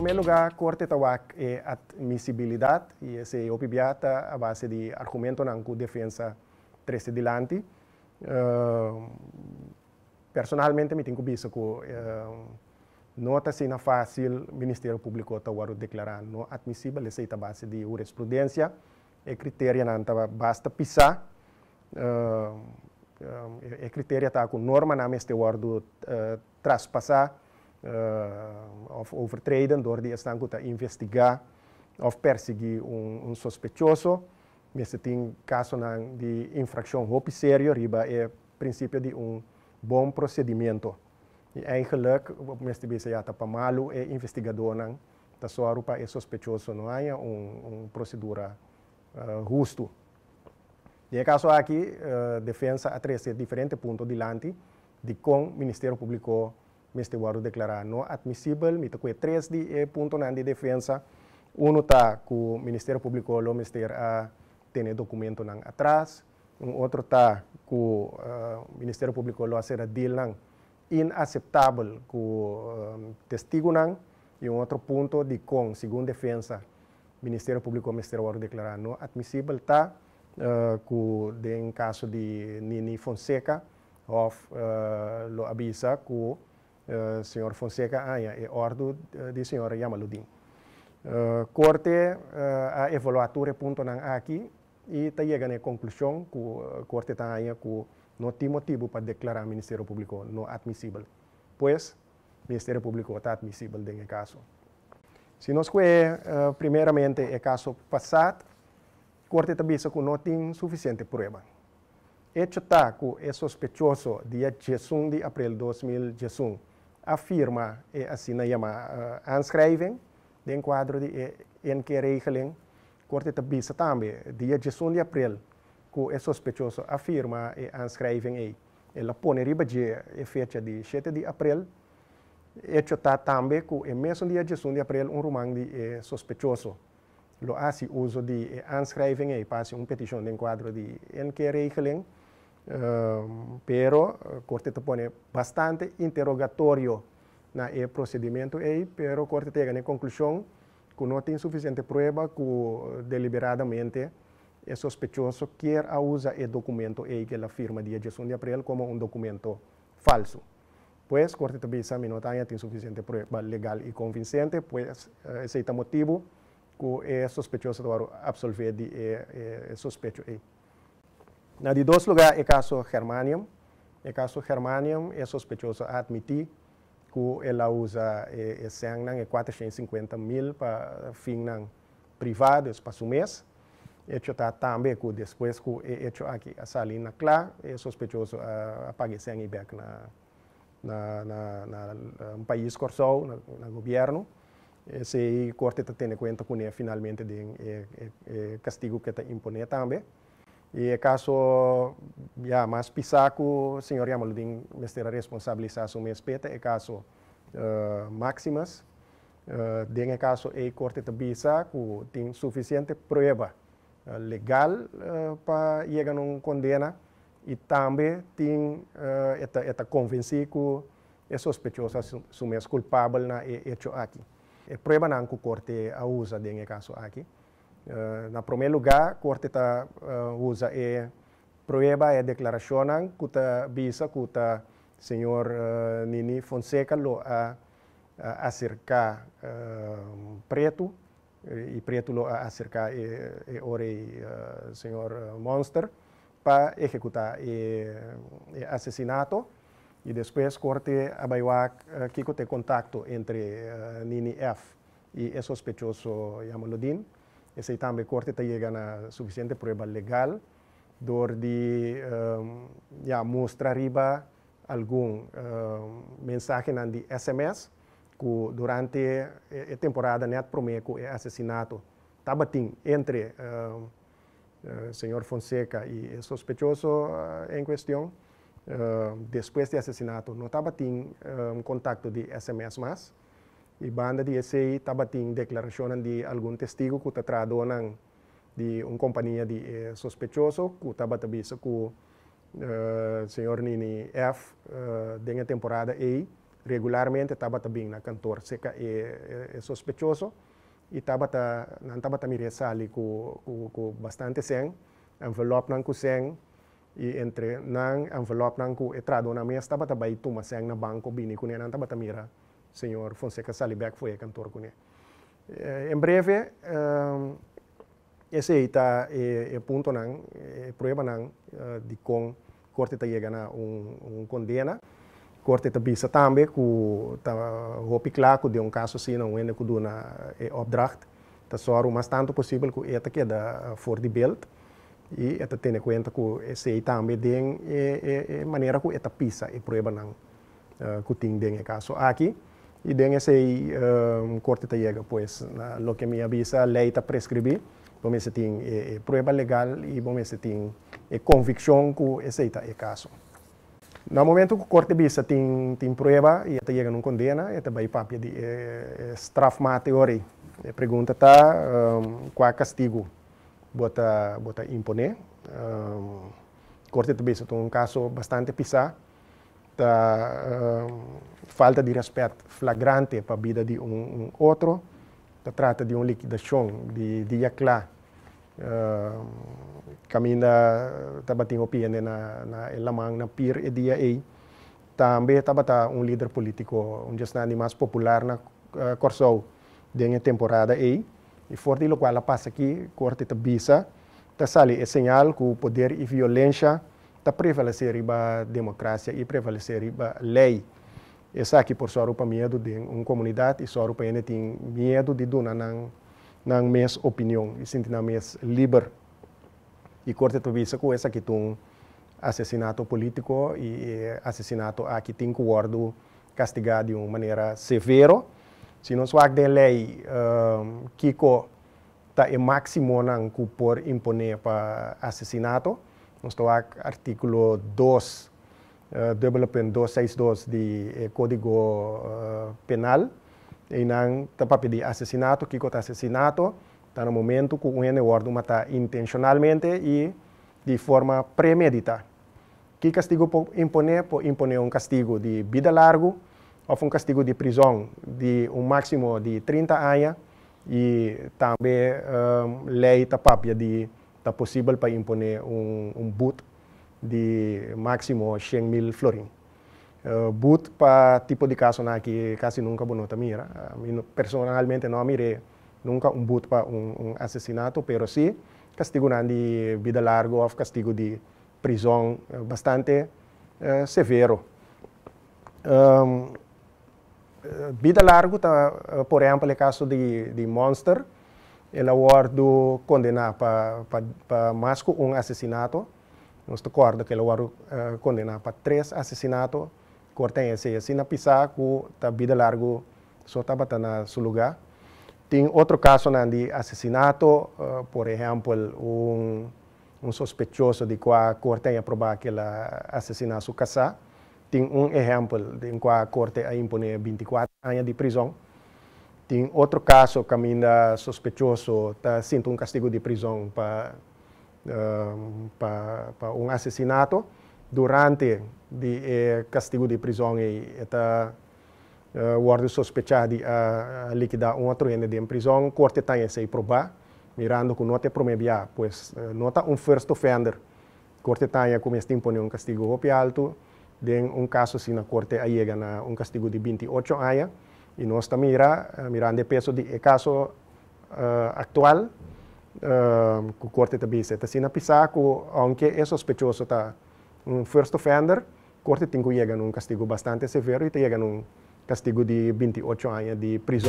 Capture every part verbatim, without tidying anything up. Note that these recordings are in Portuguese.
primeiro lugar, a Corte está é admissibilidade, e esse opibiata a base de argumento não que a defesa trouxe adiante. Uh, personalmente, me tenho visto que uh, não está sendo fácil o Ministério Público está declarar não admissível, essa é a base de jurisprudência, e critério não está basta pisar, uh, uh, e critério está com norma não este guardo uh, traspassar, Uh, of overtreden door die estanco te investigar of perseguir um, um suspeitoso. Nesse tem caso de infração hoop sério, riba é princípio de um bom procedimento. E eigenlijk, neste vez já está para malo, é investigador não, tá só para é suspeitoso não há um, um procedura uh, justo. E caso aqui, uh, defesa a três diferentes pontos delante de com Ministério Público Meste Guardo declarar não admissível, me tocou três de pontos de defesa. Um está que o Ministério Público o Ministério a ter documento não atrás. Um outro está que o uh, Ministério Público lo ser deal não inaceitável que o uh, testigo não. E um outro ponto de com, segundo defesa, Ministério Público Ministério Guardo declarar não admissível está uh, que em caso de Nini Fonseca, of uh, lo avisa que Uh, senhor Fonseca ah, é ordem uh, de senhora Yamaludin. Uh, corte uh, a evaluatura ponto não aqui e está chegando à conclusão que o uh, corte está aí que não tem motivo para declarar o Ministério Público não admissível, pois o Ministério Público está admissível nesse caso. Se nós que uh, primeiramente é caso passado, o corte está vista que não tem suficiente prova. Hecho está que é sospechoso dia dezesseis de abril de dois mil e dezesseis afirma e assim na chama uh, aanschrijving de quadro de N Q regeling corte te bisa também dia dezesseis de abril que é sospechoso afirma e aanschrijving e ela põe riba de e fecha de sete de abril hecho está também que é mesmo dia dezesseis de abril um romang de é sospechoso lo hace uso de aanschrijving e passa uma petição de quadro de N Q regeling. Uh, pero a corte te pone bastante interrogatorio na e procedimento aí, pero a corte chega na conclusão que não tem suficiente prova que deliberadamente é sospechoso quer usar o documento aí que ela firma dia dezesseis de abril como um documento falso. Pois a corte também sabe não tem suficiente prova legal e convincente, pois uh, esse é o motivo que é sospechoso de absolver de é, é suspeito aí. Na de dois lugares é caso Germanium. O caso Germanium é sospechoso admitir que ela usa e sangue é quatrocentos e cinquenta mil para fins privados para o mês. Hecho está também que depois que é hecho aqui a salina clara é sospechoso a pagar sangue back na na na na um país corsol na, na governo. Esse corte está tendo em conta que é finalmente de é, é, castigo que está impõe também. E é caso já mais pisaco, o senhor Yamaludin me será responsabilizado sobre respeito, é caso uh, máximas. Uh, Dentro caso, é corte de visa que tem suficiente prova uh, legal uh, para chegar a uma condena e também tem uh, esta, esta convencido que é sospechoso assumir culpável na hecho aqui. É prova não que o corte usa dentro caso aqui. Uh, na primeiro lugar, a corte tá, uh, usa a prova e declaração que está visa que o senhor uh, Nini Fonseca lo a, a acercar uh, preto e preto lo a acercar e, e ore uh, senhor Monster para executar o assassinato e depois a corte abaiu que uh, tem contato entre uh, Nini F e o sospechoso Yamaludin. Esse também corte está chegando a suficiente prova legal, door de um, ja, mostrar riba algum um, mensagem de S M S que durante a temporada net promete o assassinato estava entre o uh, senhor Fonseca e o sospechoso uh, em questão. Uh, depois do assassinato não estava tendo um contato de S M S mais. E banda de esse estava tendo declaração de algum testigo que está traduzendo de uma companhia de eh, sospechoso que estava visto que o uh, senhor Nini F uh, dentro da temporada aí regularmente estava também na cantor seca é, é, é sospechoso e estava não estava também resali com com bastante sen envelope não com sen e entre não envelope não com entrada na mesa estava também toma sen na banco bini com não estava também senhor Fonseca Salibek foi cantor com ele em breve um, esse está é, é ponto não é prova não uh, de com corte tá chega na um, um condena corte tá bisa também com tá hopi claro de um caso assim não é que do na é opdracht tá só o mais tanto possível que é que da for the build e é ter em conta que esse também tem é, é, é maneira que é tá pisa e prova não uh, que tem den caso aqui e den esse um, corte tá chega pois na lo que me avisa lei tá prescrever vamos se tem é, é prova legal e vamos se tem é convicção que esse é caso. No momento que o corte bisa tem tem prova e até chega num condena, e também papel de é, strafmateori. A pergunta tá um, qual castigo bota bota imponer. Um, corte bisa tem um caso bastante pisa, tá um, falta de respeito flagrante para a vida de um, um outro, tá trata de uma liquidação de dia claro. Uh, caminda tabating opinion na na lamang na peer e dia e também tabata um líder político um just na mais popular na uh, Corsou dengue temporada e e forte lo qual passa aqui corte tabisa ta sali é sinal que o poder e violência ta prevalecer riba democracia e prevalecer riba lei essa aqui por só para medo de uma comunidade e só para ele tem medo de dona nang na minha opinião e sinto na minha livre e corte tabisa com essa que tem assassinato político e assassinato aqui tem que guardo castigado de uma maneira severa se não swag de lei um, kiko tá é máximo não que por imponer para assassinato nós swag artículo dois uh, development dois seis dois de eh, código uh, penal e não tá para pedir assassinato que está assassinato está no momento que o ene guarda matar intencionalmente e de forma premeditada que castigo por imponer por imponer um castigo de vida largo ou um castigo de prisão de um máximo de trinta anos e também um, lei tá papia de tá possível para imponer um um boot de máximo cem mil florins. Uh, boot para tipo de caso na que quase nunca bonota mira. Uh, personalmente não mirei nunca um boot para um, um assassinato, pero sim castigo de vida larga ou castigo de prisão uh, bastante uh, severo. Um, uh, vida larga tá, uh, por exemplo, no caso de de Monster, ele guardo condenar para para mais que um assassinato. Nós recordo que ele guardo uh, condenar para três assassinatos. Cortem esse assim na pisar que a vida largo só estava na seu lugar. Tem outro caso na de assassinato, uh, por exemplo, um um sospechoso de qual a corte ia provar que ela assassinou sua casa. Tem um exemplo de qual a corte ia impor vinte e quatro anos de prisão. Tem outro caso que ainda sospechoso está sendo um castigo de prisão para uh, para para um assassinato. Durante de eh, castigo de prisão e está uh, guarda sospechado de uh, liquidar um outro ente de prisão, corte tem esse provar, mirando que não te promebia, pois uh, não está um first offender, corte tem como este impõe um castigo muito alto, de um caso assim na corte aí chega na um castigo de vinte e oito anos e nós está mira uh, mirando o peso de caso uh, atual, uh, que corte também está assim na pisar, que aunque é sospechoso está um first offender, corte tem que chegar num castigo bastante severo e chega num castigo de vinte e oito anos de prisão.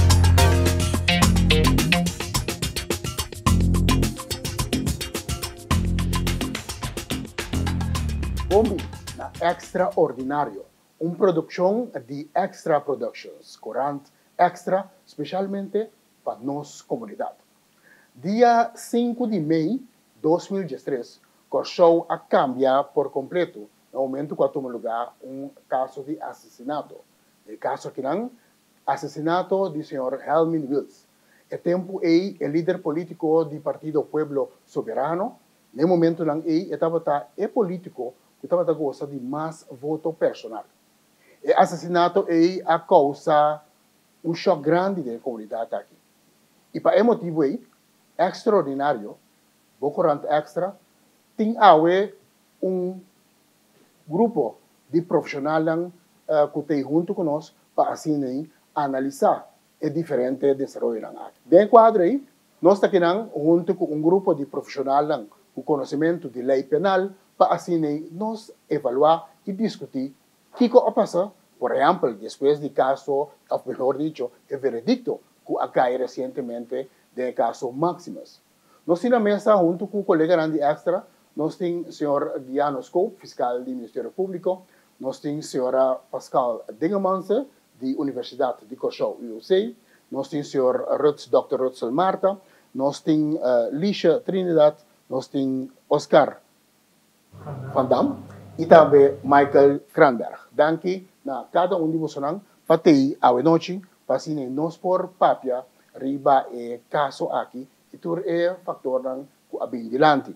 Bombi na Extraordinário, uma produção de Extra Productions, corante extra, especialmente para nossa comunidade. Dia cinco de maio de dois mil e dezesseis, o show a cambiar por completo no momento que toma lugar um caso de assassinato. O caso aqui não, assassinato do senhor Helmin Wills. É tempo aí, o líder político do Partido Pueblo Soberano, no momento não aí, estava tá é político que estava gostando de mais voto personal. O assassinato é a causa um choque grande da comunidade aqui. E para esse motivo aí, extraordinário, Bocorante Extra, tem um grupo de profissionais uh, que tem junto conosco para assim analisar o diferente desenvolvimento. Dentro do quadro aí, nós estamos junto com um grupo de profissionais com conhecimento de lei penal para assim nós evaluar e discutir o que passa, por exemplo, depois do caso, ou melhor dicho, o veredicto que acabou recentemente do caso Maximus. Nós temos na mesa junto com o colega Randy Extra, nós temos o senhor Diano Scope, fiscal do Ministério Público, nós temos a senhora Pascal Dingemanse, da Universidade de Kosovo, U C, nós temos o senhor Ruts, doutor Rutsel Marta, nós temos uh, Lisha Trinidad, nós temos Oscar Van Dam e também Michael Kranberg. Danke na cada um de vocês para ter a noite, para assim nós por papia riba e caso aqui, e tur é fator ng abin dilante.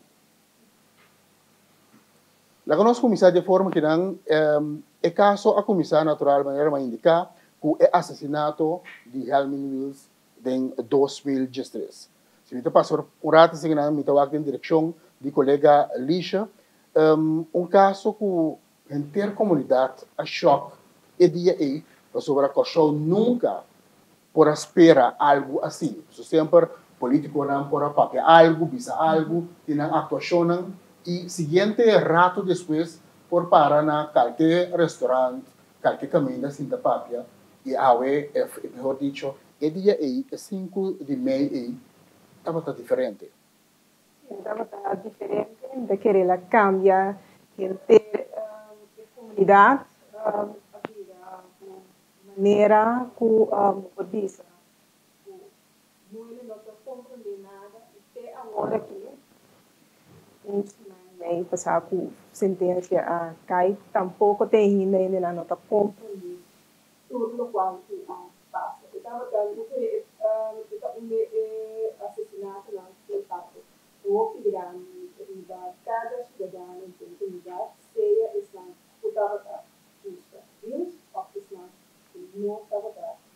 La conosco comissário de forma que não um, é caso a comissário natural maneira mais indicar que é assassinato de Helmin Wills em dois mil e dezesseis. Se me passou um rato assim na me tawag em direção de colega Lisha, um, um caso que a inteira comunidade a choque e dia aí sobre a questão nunca por esperar algo assim. So, sempre político não por papel algo, bisa algo, tem atuação e seguinte rato depois por parar na qualquer restaurante, qualquer caminho assim da papia e awe, melhor dicho, e dia aí, cinco de maio aí, estava diferente. Estava diferente, de querer la cambia, que ter a comunidade a vida maneira que o diz, não ele não está compreendendo nada, até agora aqui, um semana passar com sentença a cai, tampouco tem ainda ele não está compreendendo tudo o qual passa. Estava dando que o assassinato não foi feito. O que grande riba cada cidadão em comunidade seja Islam estava justa. Deus ou Islam não estava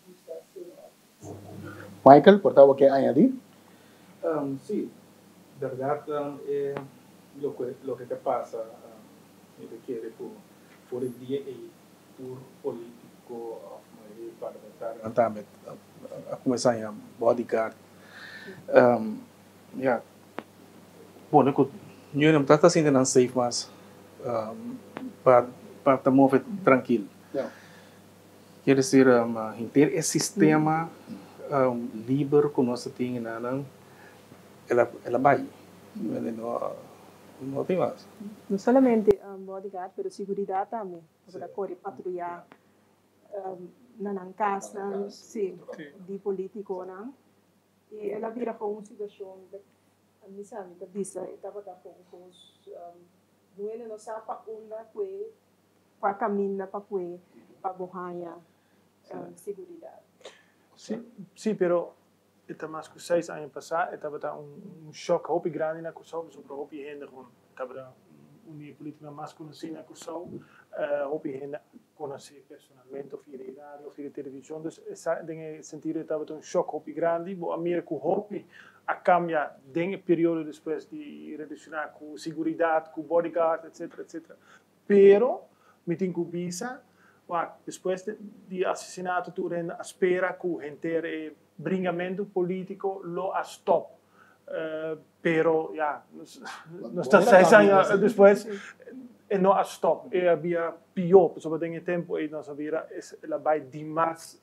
justa. Michael, portava que añadir? Um, sí, verdad um, eh, lo que lo que te pasa uh, requiere por por el día y por político uh, parlamentar também a começar a bodyguard um, yeah. Bom, eu não está assim não safe mas um, para para te mover tranquilo. Yeah. Quer dizer, um, ter esse sistema um, livre que nós temos não ela ela vai não não tem mais. Não somente um, bodyguard, mas segurança também para correr patrulhar um, na casa, sim, de político não. E ela vira com uma situação a mim sabe que diz estava da com os não ele não sabe para onde foi para caminhar para foi para borrar segurança. Sim, sim, pero esta mais que seis anos passados estava da um um choque hopi grande na Kosovo sobre hopi gente com estava da uma política mais conhecida na Kosovo hopi gente conhece personalmente via de rádio via de televisão dus essa tem sentido estava um choque hopi grande bo a minha com hopi a cambia den período depois de reducionar com segurança com bodyguard etc etc pero me tem que visa depois de, de assassinato tu renda espera que o gente bringamento político lo a stop uh, pero ja não está seis anos depois e não a stop e havia pior sobre tem tempo e nós havia ela vai demais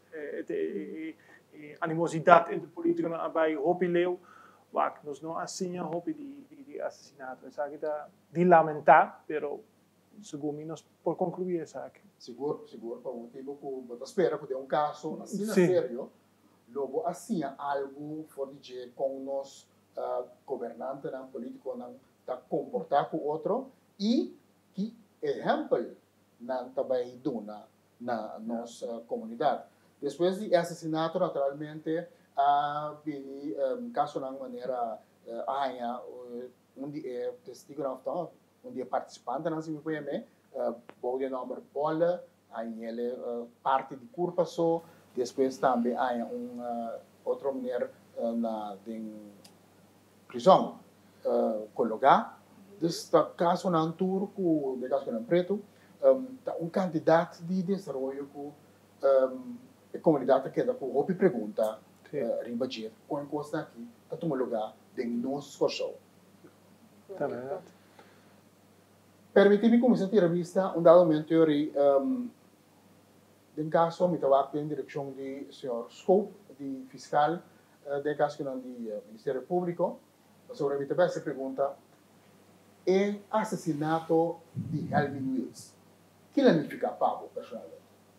animosidade entre político na vai hopi leu Wak, nós não assim a hopi de, de, de assassinato essa aqui tá de lamentar pero segundo nós por concluir essa aqui seguro seguro para um motivo que você espera que dê um caso assim na sério logo assim algo fora de com nós uh, governante não político não tá comportar com outro e que exemplo não também dona na nossa comunidade depois de assassinato naturalmente a bini um, caso na maneira uh, aia onde é testigo não está onde é participante não se me conhece uh, bode number bola Aí ele uh, parte de curva só, depois também há um uh, outro mulher uh, na em prisão uh, colocar. Então, caso não turco, de caso não preto, um, tá um candidato de desenvolvimento com um, a comunidade que dá com roupa pergunta, uh, rimbadir, ou encosta aqui, tá tomando lugar de nosso esforço. Tá bem. Permite-me começar a ter vista um dado momento teoria um, de caso me estava em direção de senhor Scope, de fiscal, uh, de caso que não de uh, Ministério Público, sobre a minha essa pergunta é assassinato de Helmin Wills. O que significa pago personalmente?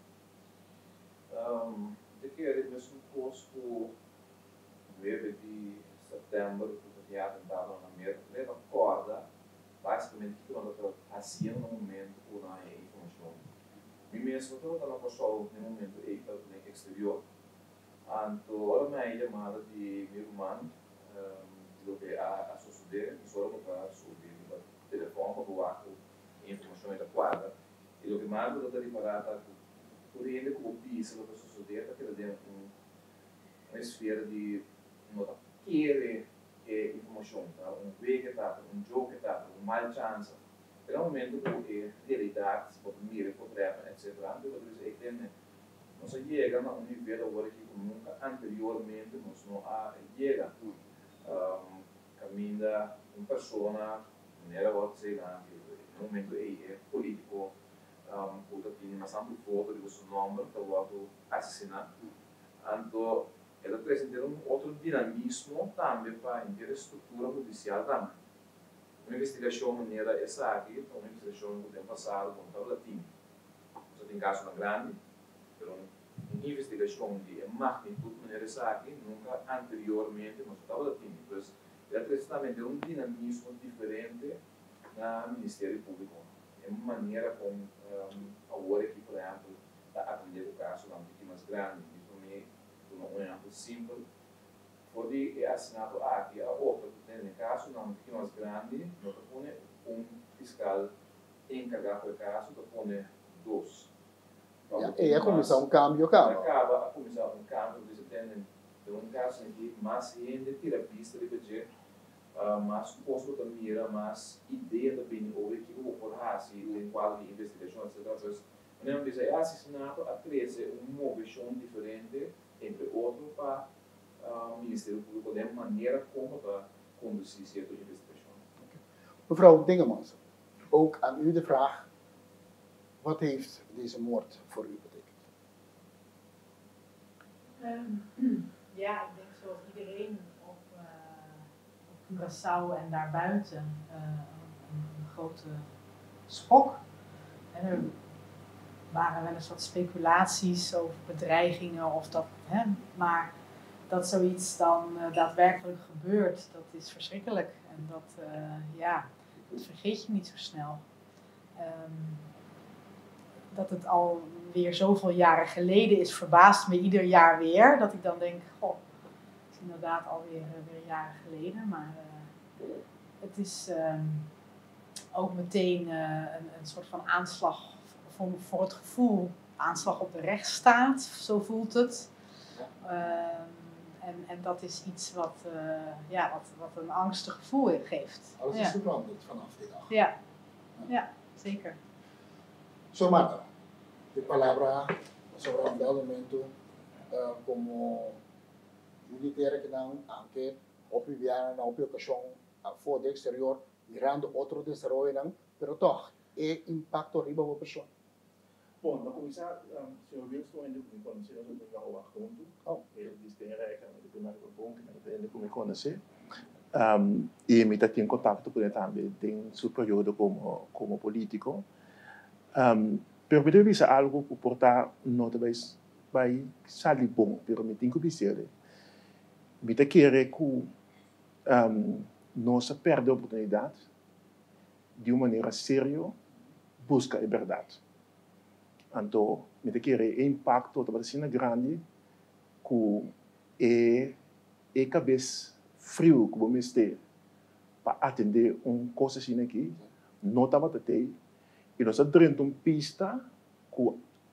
Um, de que ele mesmo posto nove de setembro, que já tentava na minha leva corda, basicamente que nós estamos fazendo no momento com a informação. Me mesmo estou na pessoa no momento aí está no exterior. Então, ora me chamada de meu irmão, do que a suceder, só para subir o telefone para doar a informação da quadra. E o que mais eu estou preparado por ele com o piso do que suceder, está querendo uma esfera de não querer informação, um big etapa, um jogo etapa, um mal chance. Pero no momento que realidade, por mira, por trepa, etcétera, então eu tenho não se chega a um nível agora que nunca anteriormente nós não a chega. Um, caminha uma pessoa, não era o que sei lá, no momento aí é político, um, puta tinha uma sample foto de seu nome, que o auto assassinar. Então, ela apresenta um outro dinamismo também para a estrutura judicial também. Uma investigação maneira essa aqui, uma investigação do tempo passado, com o latim. Você tem caso na grande, mas uma investigação de magnitude maneira essa aqui, nunca anteriormente nós estava latim. Então, ela apresenta também um dinamismo diferente no Ministério Público. É uma maneira como um, agora aqui, por exemplo, está atendendo o caso de vítimas grandes. Um exemplo simples, pode assinado aqui a outra, no caso, não fica mais grande, não põe um fiscal encarregado do caso, não põe dois. E a comissão cambia, acaba. Acaba a comissão um cambio, você tem um caso em que mais gente terapista de budget, mais posto da mira, mais ideia da bem ou que o ocorrasse, em qual de investigação, etcétera. Não dizer assassinato a treze uma moção diferente entre outros para o uh, Ministério Público de maneira como para conduzir certas investigações. Okay. Mevrouw Dingemans, ook aan u de vraag, wat heeft deze moord voor u betekend? Um, ja, ik denk zoals iedereen op, uh, op Curaçao en daarbuiten uh, een, een grote schok. En er waren wel eens wat speculaties over bedreigingen of dat, hè, maar dat zoiets dan uh, daadwerkelijk gebeurt, dat is verschrikkelijk. En dat, uh, ja, dat vergeet je niet zo snel. Um, dat het alweer zoveel jaren geleden is, verbaast me ieder jaar weer. Dat ik dan denk, goh, het is inderdaad alweer uh, weer jaren geleden. Maar uh, het is uh, ook meteen uh, een, een soort van aanslag voor, voor het gevoel. Aanslag op de rechtsstaat, zo voelt het. Uh, en, en dat is iets wat, uh, ja, wat, wat een angstig gevoel geeft. Alles is veranderd vanaf die dag. Ja, ja, zeker. So, Marta, de palabra sobre un dado momento uh, como militar que não, aunque opiviana na ocasião uh, for de exterior, mirando outro desarrollo não, pero toch, é impacto riba a pessoa. Bom, para começar, um, senhor Wilson ainda me conheceu, eu tenho ao assunto. Oh. Ele disse que era o primeiro ponto que ele me conhecer. Um, e me tem contato com ele também, tem seu período como, como político. Um, pero me deve ser algo que portar nota vai vai sair bom, pero me tem que dizer, me tem que querer que um, não se perde a oportunidade de uma maneira séria buscar a verdade. Então, me tem que querer impacto da vacina grande que é é cabeça frio que vamos ter para atender uma coisa assim aqui, não estava até e nós temos uma pista que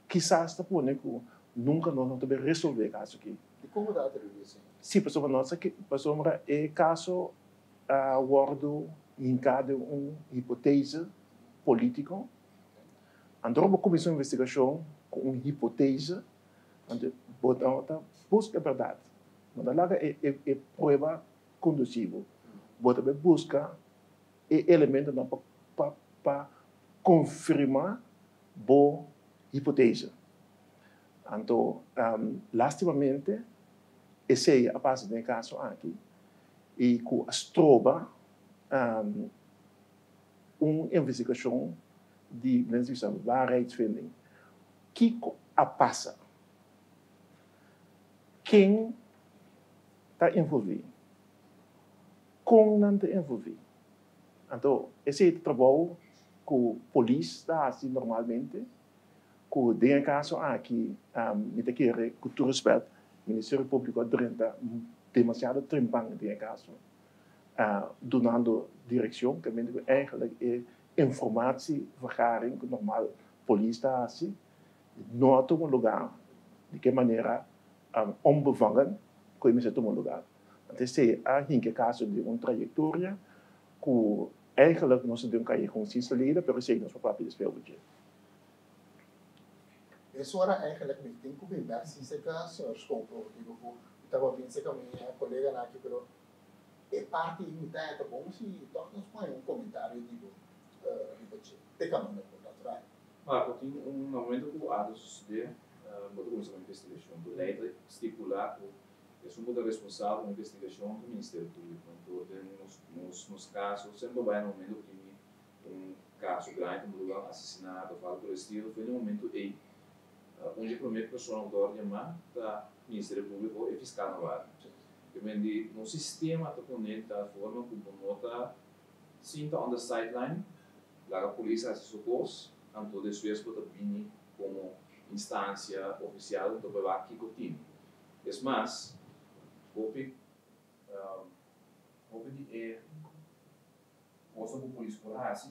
quizás está pone que nunca nós não também resolver caso aqui. E como dá a televisão? Sim, pessoal, nossa que pessoal é caso a wordo indicado uma hipótese política. Então, uma comissão de investigação com uma hipótese, onde bota busca a verdade. Mas lá é, é, é prova conduzível. Bota busca é elemento para confirmar boa hipótese. Então, um, lastimamente, esse é a base do caso aqui, e com a trova um, uma investigação de waarheidsvinding. O que a passa? Quem está envolvido? Como não está envolvido? Então, esse é o trabalho que a polícia está assim normalmente, que tem caso aqui, um, tem que com todo respeito, o Ministério Público está demasiado trimpang tem caso, uh, donando direção, que eigenlijk é informatievergaring, que normaal polícia está assim, não toma lugar, de que maneira um, onbevangen, que ele toma lugar. Então, esse é um caso de uma trajetória que eigenlijk nós temos que ir com sinceridade, mas sei nós próprios despedir. Isso era eigenlijk niet tem que ver se esse caso é escopo tipo estava pensando que a minha colega aqui pero é parte imitada bom se toca nos põe um comentário tipo tipo te caminho por trás. Ah, eu tenho um momento que o Ado suceder, quando começou a investigação, do lei estipular que é um responsável da investigação do Ministério Público. Então, nos, nos, nos casos, sempre vai no momento que um caso grande, um lugar assassinado, ou algo do estilo, foi no momento aí, onde a primeira pessoa autor de chamar da Ministério Público é fiscal naval. Eu vendi no sistema da ponente da forma como nota sinta on the sideline, lá a polícia se supôs, então depois pode vir como instância oficial do bevaque com o time. É mais, houve houve de é posto por polícia por assim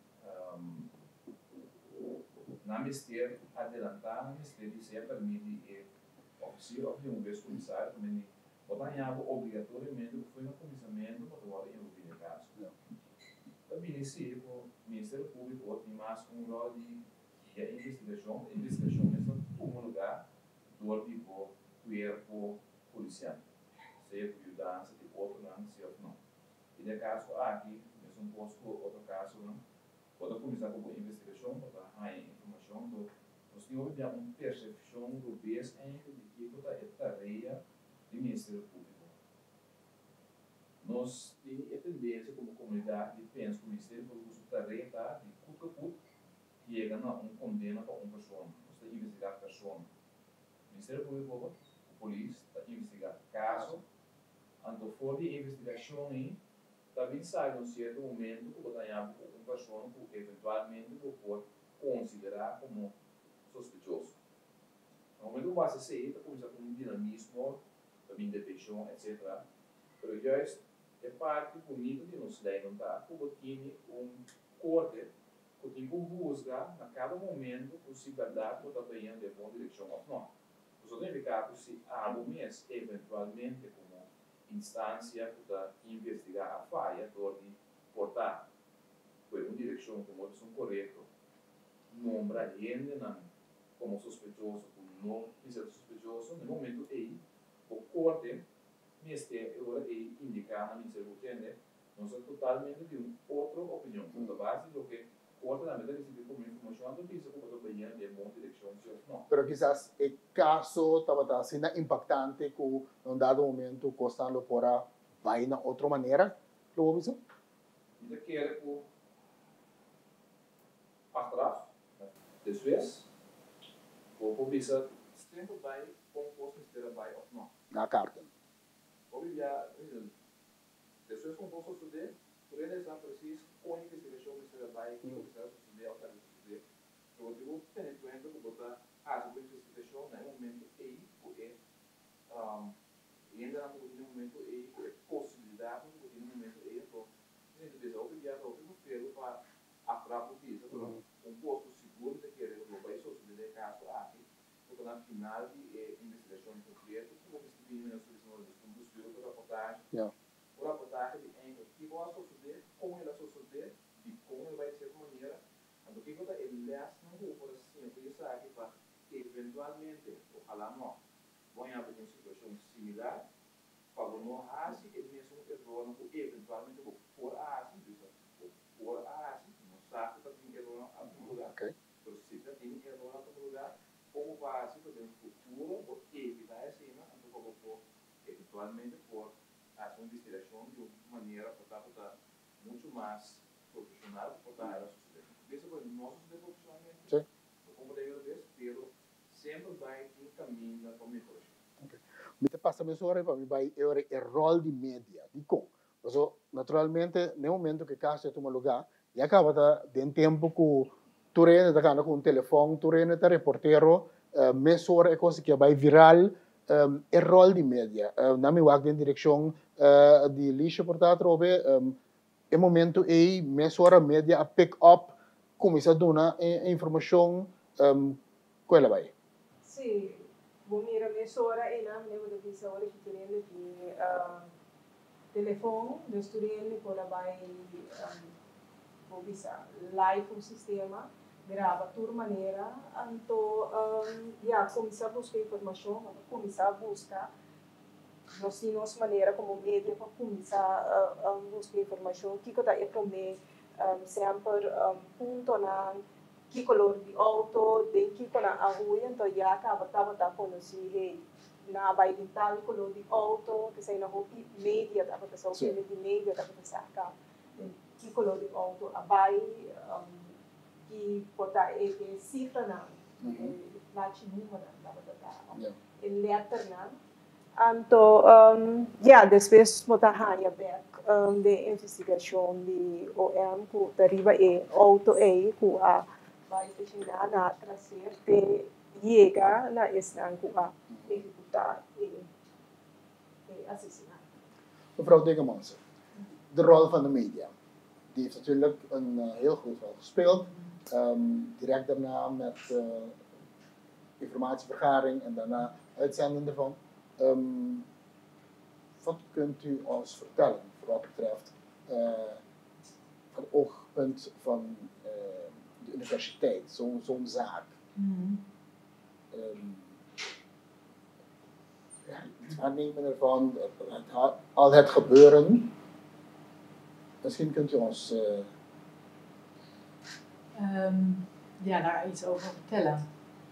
na mistério adelantar na mistério de ser permite é oficial de um vez comissário também botanhava obrigatoriamente foi no comissamento para o ordem envolvido no caso. Também se o Ministério Público ou tem mais um rol de que a investigação investigação nessa um lugar do ordem do corpo policial, seja por mudança de outro não se ou não. E de caso aqui nesse um posto outro caso não pode começar com a investigação para a informação do nós temos já uma percepção do bem de que toda a tarefa do Ministério Público. Nós temos a tendência como comunidade de pensar que o Ministério Público sua tarefa de cuca cuca chega a uma condena para uma pessoa, nós temos que investigar a pessoa. O Ministério Público, a polícia, está investigando caso, então for de investigação também sai num certo momento que vai ganhar uma pessoa que eventualmente pode considerar como sospechoso. No momento que basta ser, está começando com um dinamismo, também de paixão, etcétera. Mas já é parte bonita de nos levantar, porque tem um corte, que tem que buscar, a cada momento, se verdade está indo em boa direção ou não. Isso significa que se há um mês, eventualmente, como instância para investigar a falha, de portar por uma direção como eles são correto, nombra gente como sospechoso, como não precisa sospechoso, no momento aí, o corte, neste agora aí indicar na Ministério Público, nós somos totalmente de uma outra opinião, na base do que o corte na verdade recebe como informação, não precisa como outra opinião de boa direção, não. Pero quizás o caso estava sendo impactante que em dado momento costando por a vai na outra maneira, lo visto? Ainda quer o atrás, depois, o publica sempre vai com o posto inteiro vai ou não. Na carta. Ou já, depois com o posto estudar, por eles já precisa com a investigação que você vai começar a estudar ou fazer estudar. Eu digo, tem em conta que botar a sua investigação no momento aí, porque ainda no momento aí, é possibilidade no momento aí, então, a gente precisa obrigar o pelo para atrapalhar isso, um posto seguro de que ele vai só se der caso a eventualmente, ojalá no, vão haver uma situação similar, para não haver o mesmo erro que eventualmente vou por a assim, por a assim, não sabe que tem erro em algum lugar, Okay. mas se tem erro em algum lugar, como vai assim, para o futuro, vou evitar essa cena, então vou eventualmente por fazer uma investigação de uma maneira para estar muito mais profissional, para estar a sociedade. Isso foi nosso profissionalmente. Sim. Como deve ser, pero sempre vai em caminho da comunicação. Me te passa a hora para me vai é o rol de mídia, de como. Então, naturalmente, no momento que casa toma lugar, e acaba da de tempo que tu rende da com um telefone, tu rende da reportero, uh, mesora é coisa que vai viral, um, é rol de mídia. Uh, na minha wak em direção uh, de lixo portanto, robe, um, é momento aí mesora mídia a pick up, começa a dar informação, um, qual é vai? Sim. Bom, mira, mesora é na minha vida de saúde que tem de telefone, de estudante por vai vou visar live um sistema, grava de maneira, então já começar a buscar informação, começar a buscar nós temos maneira como mídia para começar a buscar informação, que que tá é para mim sempre ponto na que color de auto, de que color a rua, então já acaba tava tá conhecido na vai de tal color de auto, que sai na rua média, tava pessoal que de média, tava pessoal cá, que color de auto, a vai que pode é que cifra na, lá de número, tava tá, e letra na, então já depois botar a back de investigação de O M que deriva é auto é que a vai destinar na trazer de llegar na estran que a executar e assassinar. Mevrouw Dingemans, de rol van de media. Die heeft natuurlijk een uh, heel groot rol gespeeld. Um, direct daarna met uh, informatievergaring en daarna uitzending ervan. Um, wat kunt u ons vertellen voor wat betreft uh, het oogpunt van uh, de universiteit, zo'n zo'n zaak? Mm. Um, ja, het aannemen ervan, het, al het gebeuren. Misschien kunt u ons uh, um, ja, daar iets over vertellen.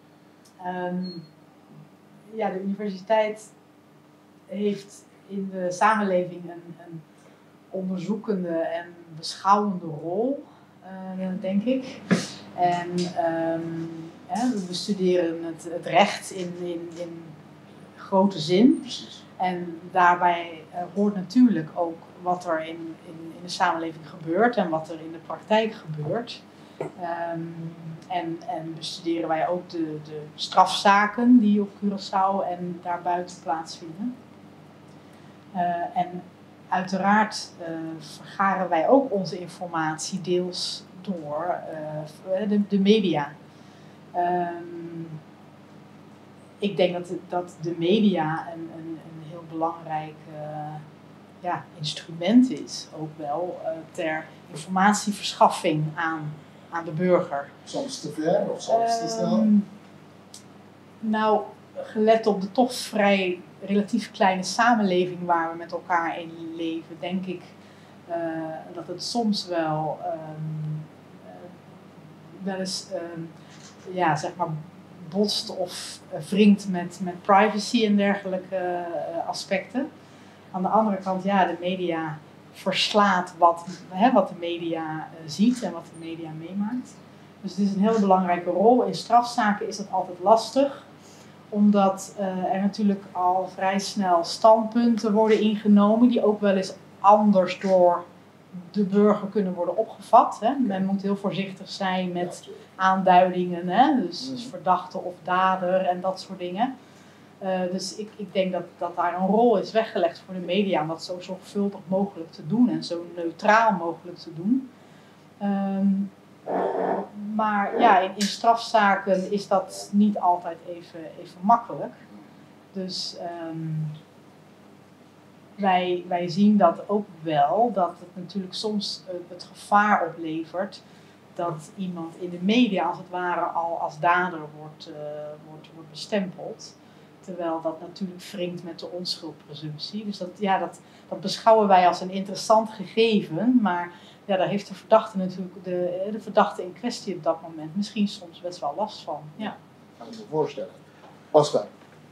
Um, ja, de universiteit heeft in de samenleving een, een onderzoekende en beschouwende rol, uh, denk ik. En um, hè, we bestuderen het, het recht in, in, in grote zin. En daarbij uh, hoort natuurlijk ook wat er in, in, in de samenleving gebeurt en wat er in de praktijk gebeurt. Um, en, en bestuderen wij ook de, de strafzaken die op Curaçao en daarbuiten plaatsvinden. Uh, en uiteraard uh, vergaren wij ook onze informatie deels door uh, de, de media. Um, ik denk dat, dat de media een, een, een heel belangrijk uh, ja, instrument is, ook wel uh, ter informatieverschaffing aan, aan de burger. Soms te ver of soms te snel? Um, nou, gelet op de toch vrij relatief kleine samenleving waar we met elkaar in leven, denk ik uh, dat het soms wel, um, uh, wel eens um, ja, zeg maar botst of uh, wringt met, met privacy en dergelijke uh, aspecten. Aan de andere kant, ja, de media verslaat wat, hè, wat de media uh, ziet en wat de media meemaakt. Dus het is een heel belangrijke rol. In strafzaken is dat altijd lastig, omdat uh, er natuurlijk al vrij snel standpunten worden ingenomen die ook wel eens anders door de burger kunnen worden opgevat. Hè. Men moet heel voorzichtig zijn met aanduidingen, hè, dus, dus verdachte of dader en dat soort dingen. Uh, dus ik, ik denk dat, dat daar een rol is weggelegd voor de media om dat zo zorgvuldig mogelijk te doen en zo neutraal mogelijk te doen. Um, maar ja, in, in strafzaken is dat niet altijd even, even makkelijk. Dus um, wij, wij zien dat ook wel, dat het natuurlijk soms uh, het gevaar oplevert dat iemand in de media als het ware al als dader wordt, uh, wordt, wordt bestempeld. Terwijl dat natuurlijk wringt met de onschuldpresumptie. Dus dat, ja, dat, dat beschouwen wij als een interessant gegeven. Maar ja, daar heeft de verdachte natuurlijk, de, de verdachte in kwestie op dat moment misschien soms best wel last van. Ja. Kan ik me voorstellen. Oscar.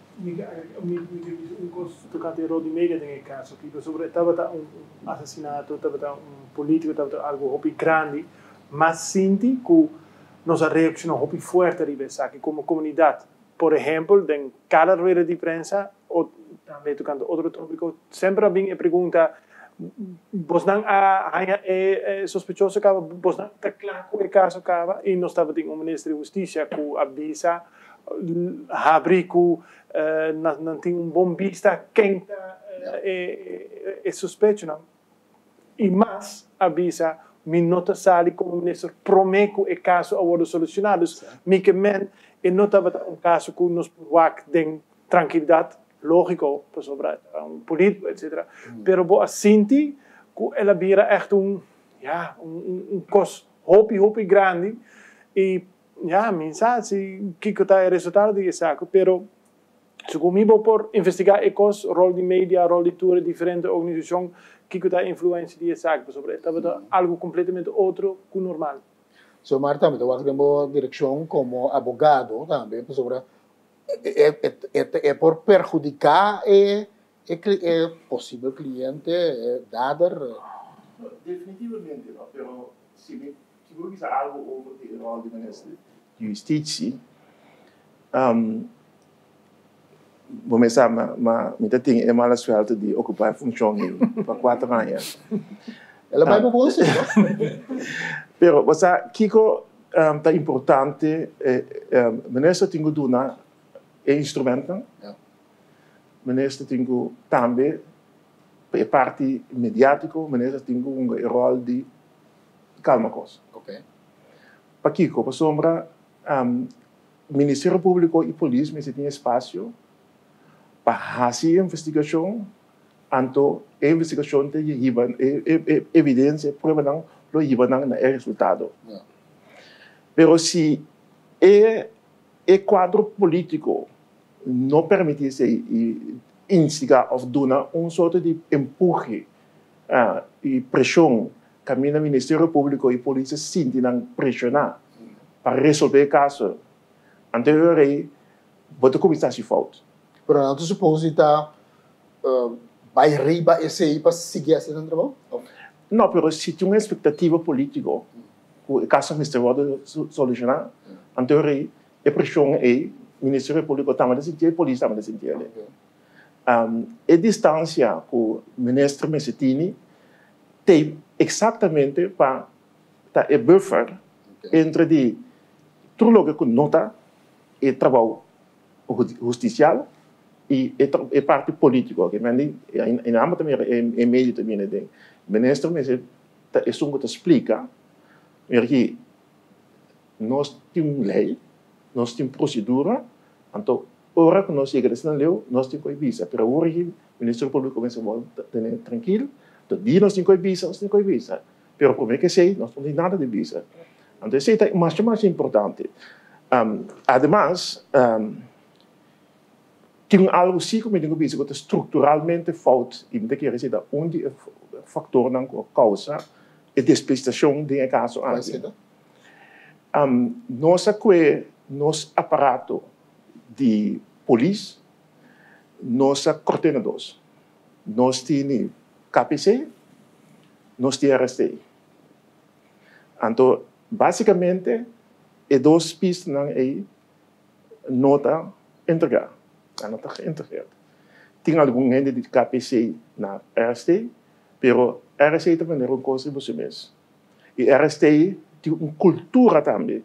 Un costo tocante di media tem caso que sobre estava um assassinato, estava um político, estava algo hopi grande, mas sinti que nossa reação hopi forte ribe saque como comunidade. Por exemplo, em cada rueda de prensa ou também tocando outro tópico, sempre alguém pergunta vos não há é sospechoso que vos não está claro que o caso acaba e nós estava tem um ministro de justiça que avisa abrir que não não tem um bom vista quem é é suspeito não e mais avisa me nota sali como ministro promete que o caso agora solucionado me que men e não estava um caso que nos wak den tranquilidade lógico sobre um político etcétera mm. pero bo assinti que ela vira echt um ja um um cos hopi hopi grande e ja mensagem que que tá o resultado de saco pero segundo por investigar ecos rol de media rol de tour diferente organização que que tá influência de saco sobre estava algo completamente outro que normal. So, Marta, me tengo dirección como abogado también sobre é por perjudicar é é possível cliente é dader. Definitivamente não, pero se me se vou dizer algo over o rol de ministro de justiça, um, vou começar mas mas me tem é mala suerte de ocupar função para quatro anos. Ela vai para você. Pero você Kiko um, tá importante é um, ministro tem que dar instrumenten. Ja. Minister tem também é parte mediático, minister tem um rol de calma coisa. Okay. Para Kiko, para sombra, um, Ministério Público e Polícia, mas tem espaço para fazer investigação, anto a investigação tem evidência, prova não, lo iba não é resultado. Ja. Pero se é o quadro político não permitisse instigar ou dar um sorte de empurre uh, e pressão que o Ministério Público e Polícia sentem pressionar para resolver o caso, anteriormente, pode começar a se falta. Pero não te supõe que vai riba esse aí para seguir esse trabalho? Não, mas se tem uma expectativa política, o caso ministerial solucionar, anteriormente, a pressão é o Ministério Público também sentir, a polícia também sentir. Um, a distância que o ministro Messetini tem exatamente para a buffer okay. entre de tudo o que nota e trabalho justicial e a parte política. Que em ambos também em meio também tem. O ministro Messetini é só que explica que nós temos lei, nós temos procedura, então, ora que nós chegamos na lei, nós temos que visa. Mas hoje, o Ministério Público começa a ter tranquilo, então, dia nós temos que visa, nós temos que visa. Mas, por mim que sei, nós não temos nada de visa. Então, isso é mais mais importante. Um, además, um, tem algo sim que me digo visa, que é estruturalmente falta, e me quer dizer, onde o fator não causa a despestação de caso antes. Um, nossa que nosso aparato de polícia, nossa coordenadores, nós temos K P C, nós temos R S T. Então, basicamente, é dois pistas aí, nota entregar, a nota entregada. Tem algum gente de K P C na R S T, pero R S T também é uma coisa de você mesmo. E R S T tem uma cultura também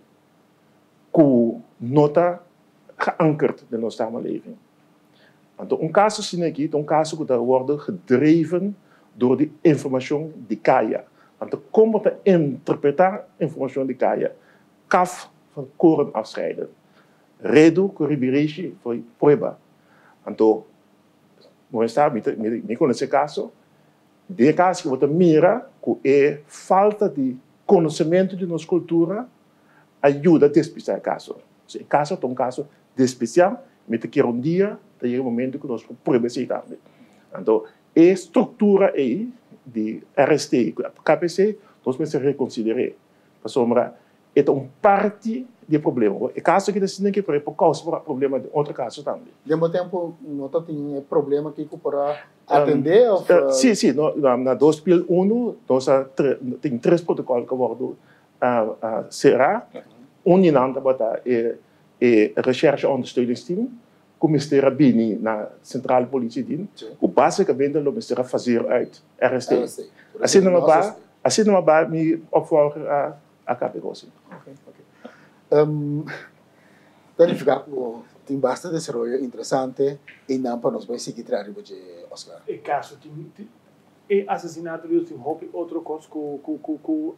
que nota geankerd in onze samenleving. Want een casus is niet een casus dat wordt gedreven door de informatie die kaya. Want de komt te interpreteren informatie die kaya. Kaf van koren afscheiden. Redu corribirishi voor prueba. Want não está me com esse caso, de caso que você mira que é falta de conhecimento de nossa cultura ajuda a despistar o caso. Se o caso é um caso de especial, mas que um dia, tem um momento que nós podemos ir também. Então, a estrutura aí de R S T, K P C, nós precisamos reconsiderar. Para sombra, é uma parte do problema. O caso que nós temos que fazer por causa do problema de outro caso também. De mesmo tempo, não tem problema que para atender? Um, uh, sim, sim. No, na dois mil e um, nós temos três protocolos que foram uh, uh, será. Um em Nanda é a recherche ondersteuningsteam, que o Ministério Bini na Centrale Politie Din, que basicamente o Ministério fazer uit R S T. Assim não vai, assim não vai me opvolger a a K P C. Ok, ok. Um, dan ficar tem bastante desenvolvimento interessante e não para nós vai seguir trabalhando de Oscar. E caso tem e assassinato de tem hoop outro coisa que que que que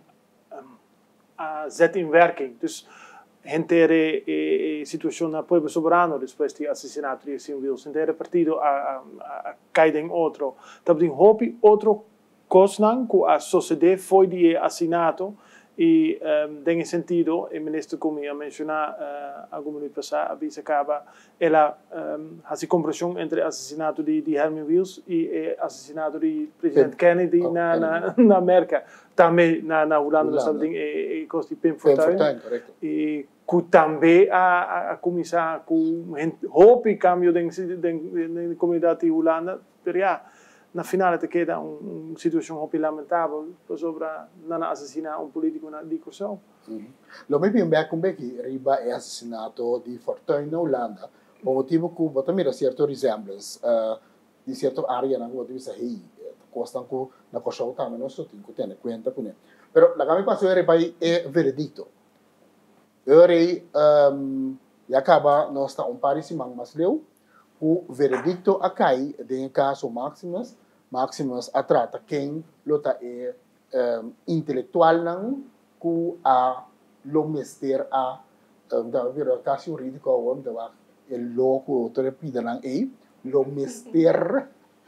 a zet in werking. Dus hentere e, e situação na povo soberano depois de assassinato de Sim Wilson, hentere partido a a a caidem outro. Então tem hoop outro coisa que a sociedade foi de assassinato. E um, nesse sentido, o ministro como ia mencionar uh, algum minuto passado, a Bisa Caba, ela um, faz a comparação entre o assassinato de, de Herman Wills e o assassinato de presidente Kennedy oh, na, na, na América. Também na, na Holanda, nós sabemos que é de Pim Fortuyn. E que também a, a comissão, que houve cambio na comunidade holanda, pero ja, na final te queda uma situação muito lamentável sobre não assassinar um político na de Kosovo. Lo me bem bem como que riba é assassinato de Fortuyn na Holanda, por motivo que bota mira certo resemblance uh, de certo área na que você aí costa que na Kosovo também nós temos que ter conta com ele. Pero la que me passou é riba é veredicto. Ore um, e acaba nós está um paríssimo mas leu o veredicto acai de caso Maximus Maximus atrata quem lota é um, intelectual não que a lo mester a um, da vira caso jurídico onde va el louco todo pida não é lo mester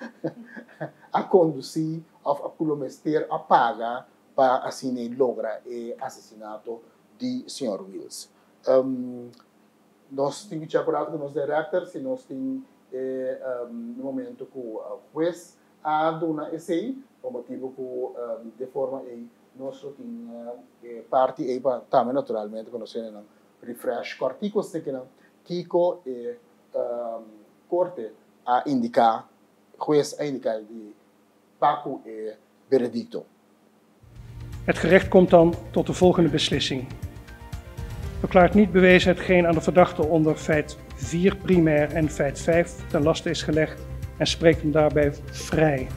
a conduzir a lo mester a paga para assim logra o assassinato de senhor Wills. Um, nós temos que acordar com os diretores e nós temos eh, um, no momento que o juiz a dona esse por motivo que um, de forma aí nós temos eh, parte aí para também naturalmente conhecendo refresh artigos que não Kiko e um, corte a indicar juiz a indicar de Paco e veredicto. Het gerecht komt dan tot de volgende beslissing. Verklaart niet bewezen hetgeen aan de verdachte onder feit vier primair en feit vijf ten laste is gelegd en spreekt hem daarbij vrij.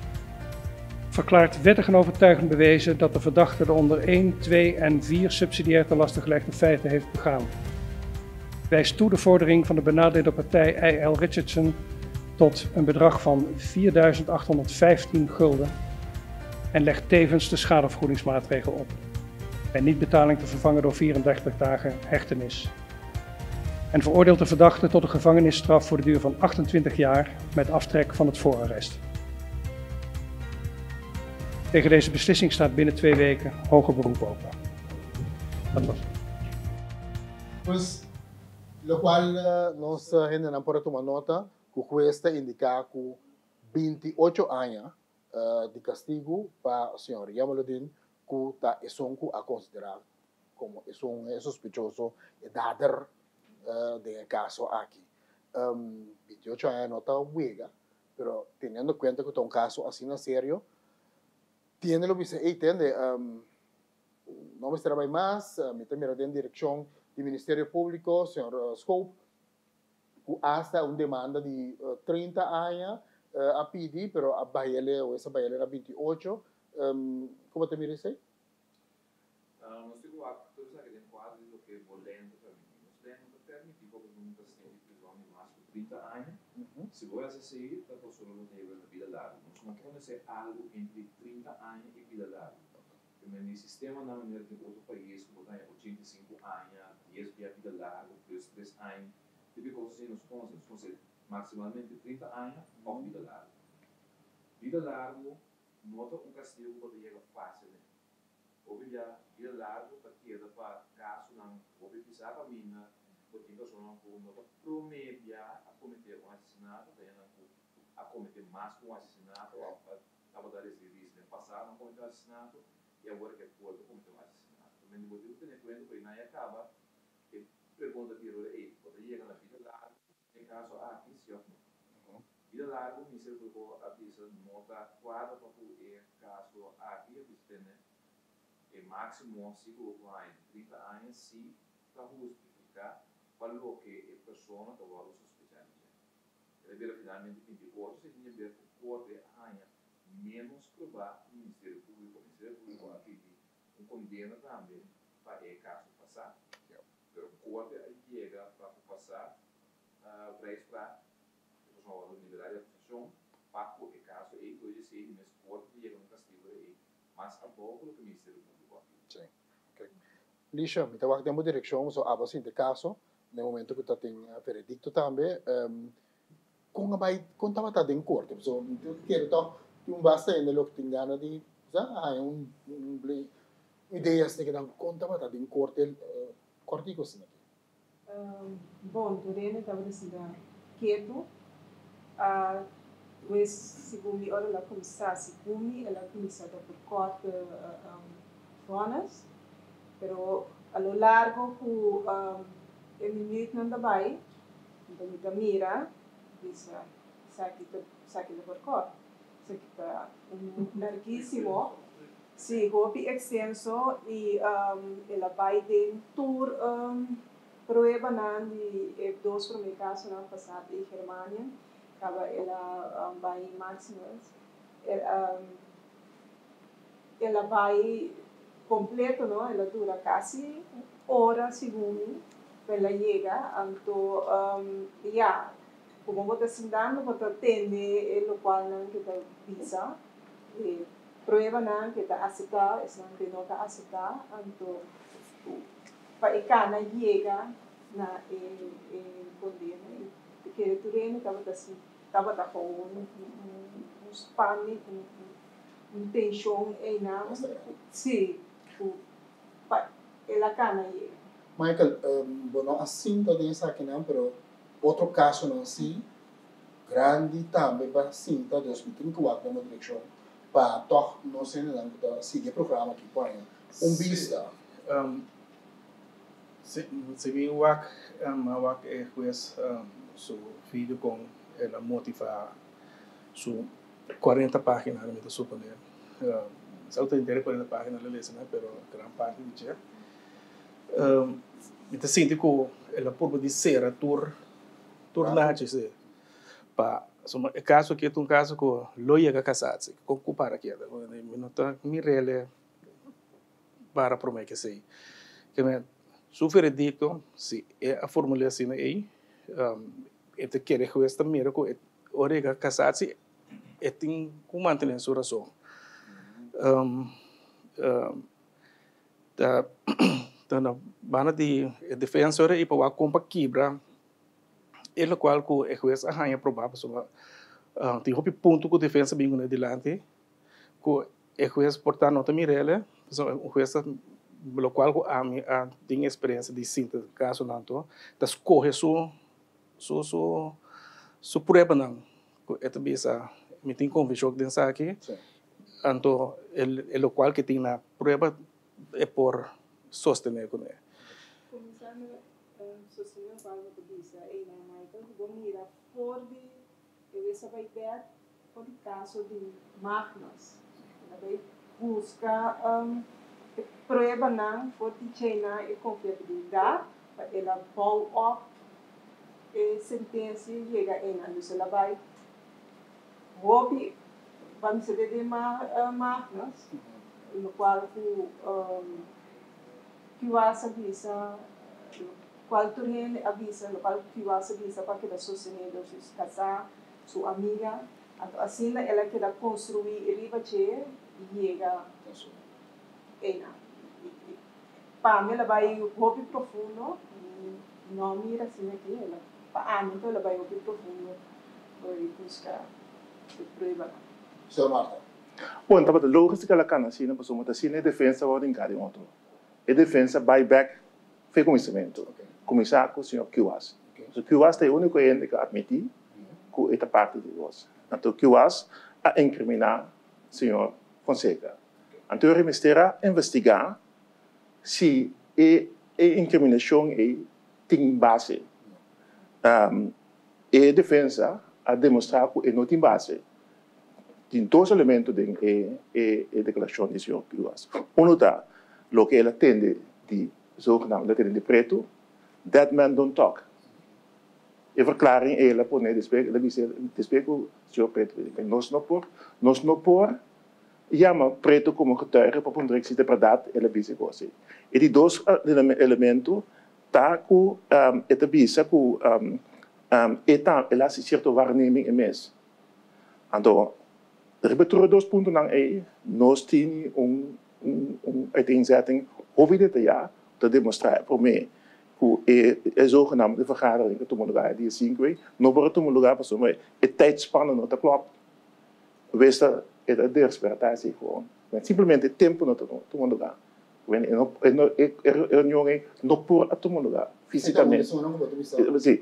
Verklaart wettig en overtuigend bewezen dat de verdachte de onder één, twee en vier subsidiair ten laste gelegde feiten heeft begaan. Wijst toe de vordering van de benadeelde partij I L Richardson tot een bedrag van vierduizend achthonderdvijftien gulden en legt tevens de schadevergoedingsmaatregel op. Bij niet-betaling te vervangen door vierendertig dagen hechtenis. En veroordeelt de verdachte tot een gevangenisstraf voor de duur van achtentwintig jaar met aftrek van het voorarrest. Tegen deze beslissing staat binnen twee weken hoger beroep open. Dat was het. Pues, lo cual uh, nos uh, generan por tomar nota que o juez te indica que veintiocho años uh, de castigo para o senhor Yamaludin que está esonco a considerar como es un es sospechoso e dader uh, del caso aquí. Um, veintiocho años no está huega, pero teniendo en cuenta que es un caso así en serio, tiene lo que dice, hey, tiene, um, no me trabaja más, uh, me tengo en dirección del Ministerio Público, señor uh, Scope, que hasta una demanda de uh, treinta años uh, a pedir, pero a Bahele, o esa Bahele era veintiocho. Um, ¿Cómo te miras ahí? Uh, não sei o ato, todos aqueles quadros do que volendo para mim. Nós temos que permitir que nunca se tenha prisão de mais de trinta anos. Uh-huh. Se você sair, a pessoa não tem a vida larga. Nós não podemos ser algo entre trinta anos e vida larga. Porque no sistema na maneira de outro país, como tem oitenta e cinco anos, dez dias vida larga, plus três anos, deve conseguir nos contas, conseguir maximalmente trinta anos ou vida larga. Vida larga, nota um castigo que chega fácil. Houve já dia largo para queda para caso não houve pisar para mina, porque nós não podemos prometer a cometer um assassinato, a cometer mais um assassinato, estava dar esse risco de passar, não cometer um assassinato e agora que pode cometer um assassinato. Também depois eu tenho cuidado que não acaba e pergunta que eu ei, quando chega na vida larga, em caso ah, isso é vida larga, me serve para a pessoa nota quadra para o caso aqui a pessoa tem e máximo ciclo de trinta anos se para justificar para o que a pessoa está valendo sospechando. Ele vira finalmente vinte e quatro, se tinha ver que o corte arranha menos provar o Ministério Público, o Ministério Público aqui um condena também para o caso passar, mas o corte chega para passar para esperar a pessoa liberar a acusação para o caso e hoje se ele mesmo corte chega no castigo e mas a pouco o Ministério Público. Sim. Okay. Lisha, me estava dando direção, so abas in de caso, no momento que está tem veredicto também, um, com a vai contava tá em corte, so quero então um basta ainda lo que tem gana de, já há um um ideias de que não contava tá em corte, corte que assim aqui. Bom, durante estava dizendo quieto, a mas segundo ora lá começar segundo ela começava por corte zonas, pero a lo largo que um, el minuto não dá bem, então me mira, diz, saque saque de porcor, saque tá um larguíssimo, se hobby extenso e um, ela vai de tour um, prueba na de dois primeiros casos na passada em Germânia, acaba ela um, vai máximas, um, ela vai completo, ¿no? Ela dura casi hora segundo, ela chega, então, um, já, como você está sentando, você atende o local que está visa, e prueba não que está aceitar, es não que não está aceitar, então, para a cana chega na e condena, porque o terreno estava assim, estava com um um spam, um um tensão enorme, sim. Ela cana aí. Michael, um, bueno, assim também está aqui não, pero outro caso não sim, grande também para sim, tá dois mil e vinte e quatro na direção, para toch não sei não que seguir programa aqui põe um vista. Um, se se vi o ac, um, o ac é juez um, seu filho com ela motivar su quarenta páginas na minha suponer. Só tem interesse por essa página de ler, pero gran parte de dia. Um, então sinto que ela por dizer a tur turnagem se pa soma é caso que é um caso que loia que casado se com culpar aqui da não tá me rele para prometer que sei que me sofrer dito se é a formulação aí um é te querer que esta mira que orega casado se é tem como manter sua razão. Um, um, da da na bana de defensor e para compa quebra ele qual que é juiz arranha provável sobre uh, tem hopi ponto que defesa bem no delante que é juiz portar nota mirele so o juiz lo qual que a mi a tem experiência de cinta caso não to das corre su su su su prueba não é também essa me tem convicção de pensar aqui então el el lo cual que tem na prueba é por sostener com ele. Começando a sostener o valor que diz aí na Michael, vou mirar por de eu essa vai ver por o caso de Magnus, ela vai buscar um, prueba não por de China e confiabilidade, ela follow up e sentença chega em antes ela vai hobby vamos dizer de Magnus, no qual o um, que vas avisa, qual turno avisa, no qual que vas avisa para que a sostenida se casar, sua amiga, assim ela quer construir riba che e chega ena. Para mim ela vai hobby profundo, não mira assim aqui, ela para ano então ela vai hobby profundo, vai buscar o problema. Senhor Marta. Bom, então, a logística ela can assim, nós somos assim, a defesa vai em cada outro. A defesa buyback foi conhecimento. Começar com o senhor Kiwas. O Kiwas é o único ente que admitir que esta parte de nós. Então, Kiwas a incriminar o senhor Fonseca. Então, o Ministério investigar se a incriminação é tem base. Um, a defesa a demonstrar que não tem base. Tem dois elementos de a declaração do senhor Kiwas. Um é o que ela atende de zogenaamde atende de preto, that man don't talk. A verklaring ela põe despeito, ela diz despeito o senhor preto. Nós não por, nós não por, chama preto como getuige para poder se de verdade ela diz assim. E die dois elementos tá com um, esta bisa com um, um, eta ela se certa waarneming em mês. Então, er betreft dois pontos não é, nós temos um um, um uiteenzetting over dit jaar te demonstreren voor mij hoe een zogenaamde vergadering te moeten gaan die zien we nog maar te moeten gaan pas om het tijdspannen nog te klopt wees dat het de respiratie gewoon met simplement het tempo nog te moeten gaan wanneer en op en er er jongen nog voor te moeten gaan fisicamente sim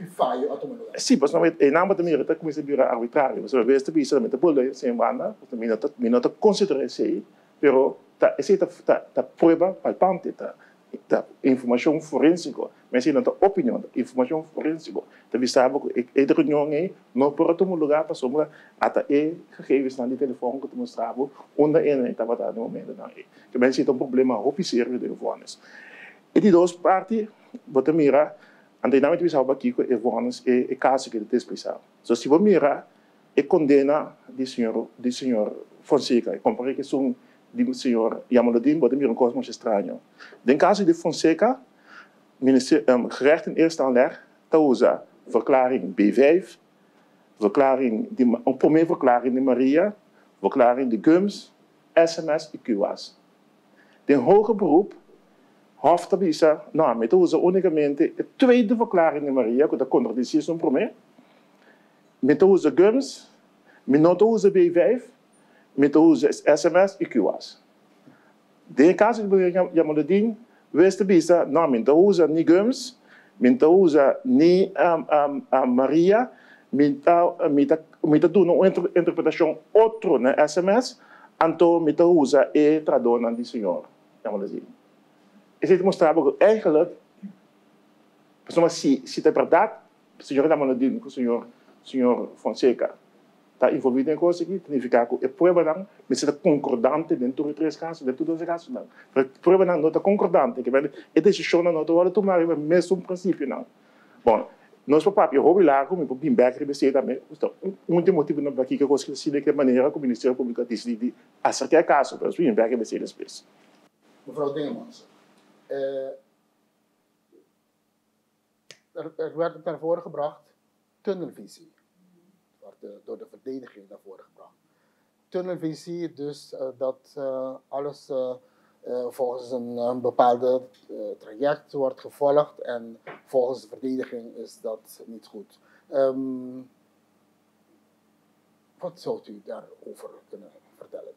sim pas não é nada de mira tá começa a virar arbitrário mas wees te bisa met de bolle sem banda porque minuto minuto considerar se pero ta essa ta ta prueba palpante ta ta informação forensica mas se não ta opinião informação forensica ta bisaba que é de reunião é não por outro lugar para somar até é gegevens na die telefoon que te mostrava onde é estava tá no momento não é que men se um problema oficial de telefones e die duas partes bota mira anteriormente bisaba aqui que é vones é caso que te explicar so se você mira e condena de senhor de senhor Fonseca e compare que são de senhor Yamalodin, wat een kosmos estranho. In caso de Fonseca, um, gerecht in eerste aanleg, te usa verklaring B vijf, verklaring de, een primeira verklaring de Maria, verklaring de Gums, S M S e Q A-s. De hoger beroep, hoofd te visa, nou, met usa unicamente de tweede verklaring de Maria, que da contradição no primeiro, met usa Gums, met not usa B vijf, met usa S M S e Q A-s. De caso de meneer Yamalodin, wees te bisa, nou, met usa ni Gums, met usa ni um, um, um, Maria, met doen een interpretação outro na S M S, então met usa e tradona di senhor Yamalodin. E se demonstrava que eigenlijk, mas se se é verdade, o senhor Yamalodin, o senhor senhor Fonseca está envolvido em coisa aqui, significa que é prova não, mas é concordante dentro de três casos, dentro de dois casos não. Prova não, não está concordante, que é decisão não, não está tomar o mesmo princípio não. Bom, nós para o hobby lá, como o Bimberg recebeu também, um dos motivos não aqui que eu gosto de que maneira que o Ministério Público decide acertar o caso, mas o Bimberg recebeu depois. Mevrouw Dingemans, uh, er, er werd naar voren gebracht tunnelvisie. De, door de verdediging naar voren gebracht. Tunnelvisie, dus uh, dat uh, alles uh, uh, volgens een, een bepaalde uh, traject wordt gevolgd en volgens de verdediging is dat niet goed. Um, wat zou u daarover kunnen vertellen?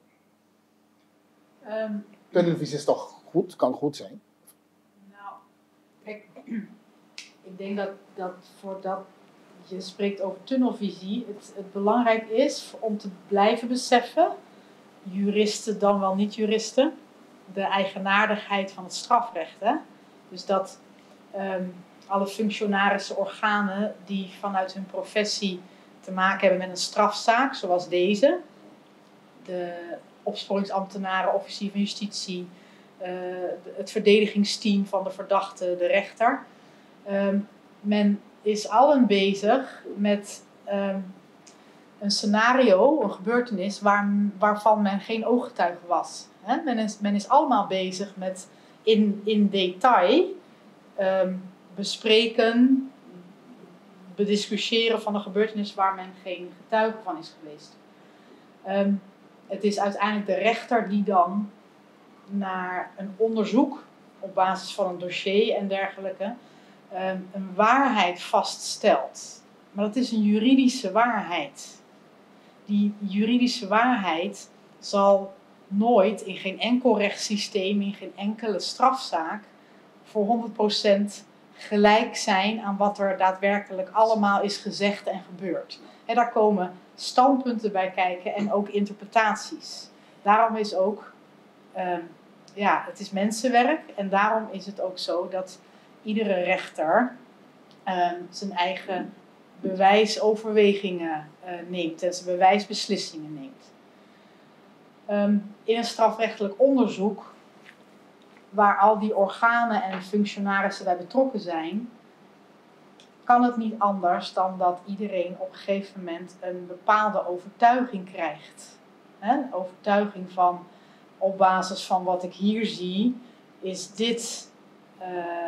Um, Tunnelvisie is toch goed, kan goed zijn? Nou, kijk, ik denk dat, dat voor dat je spreekt over tunnelvisie, het, het belangrijk is om te blijven beseffen, juristen dan wel niet-juristen, de eigenaardigheid van het strafrecht. Hè? Dus dat um, alle functionarische organen die vanuit hun professie te maken hebben met een strafzaak, zoals deze, de opsporingsambtenaren, officier van justitie, uh, de, het verdedigingsteam van de verdachte, de rechter, um, men is allen bezig met um, een scenario, een gebeurtenis waar, waarvan men geen ooggetuige was. He? Men, is, men is allemaal bezig met in, in detail um, bespreken, bediscussiëren van een gebeurtenis waar men geen getuige van is geweest. Um, het is uiteindelijk de rechter die dan naar een onderzoek op basis van een dossier en dergelijke Um, een waarheid vaststelt. Maar dat is een juridische waarheid. Die juridische waarheid zal nooit in geen enkel rechtssysteem, in geen enkele strafzaak voor honderd procent gelijk zijn aan wat er daadwerkelijk allemaal is gezegd en gebeurd. En daar komen standpunten bij kijken en ook interpretaties. Daarom is ook, um, ja, het is mensenwerk en daarom is het ook zo dat iedere rechter um, zijn eigen bewijsoverwegingen uh, neemt en zijn bewijsbeslissingen neemt. Um, in een strafrechtelijk onderzoek, waar al die organen en functionarissen bij betrokken zijn, kan het niet anders dan dat iedereen op een gegeven moment een bepaalde overtuiging krijgt. He? Een overtuiging van, op basis van wat ik hier zie, is dit uh,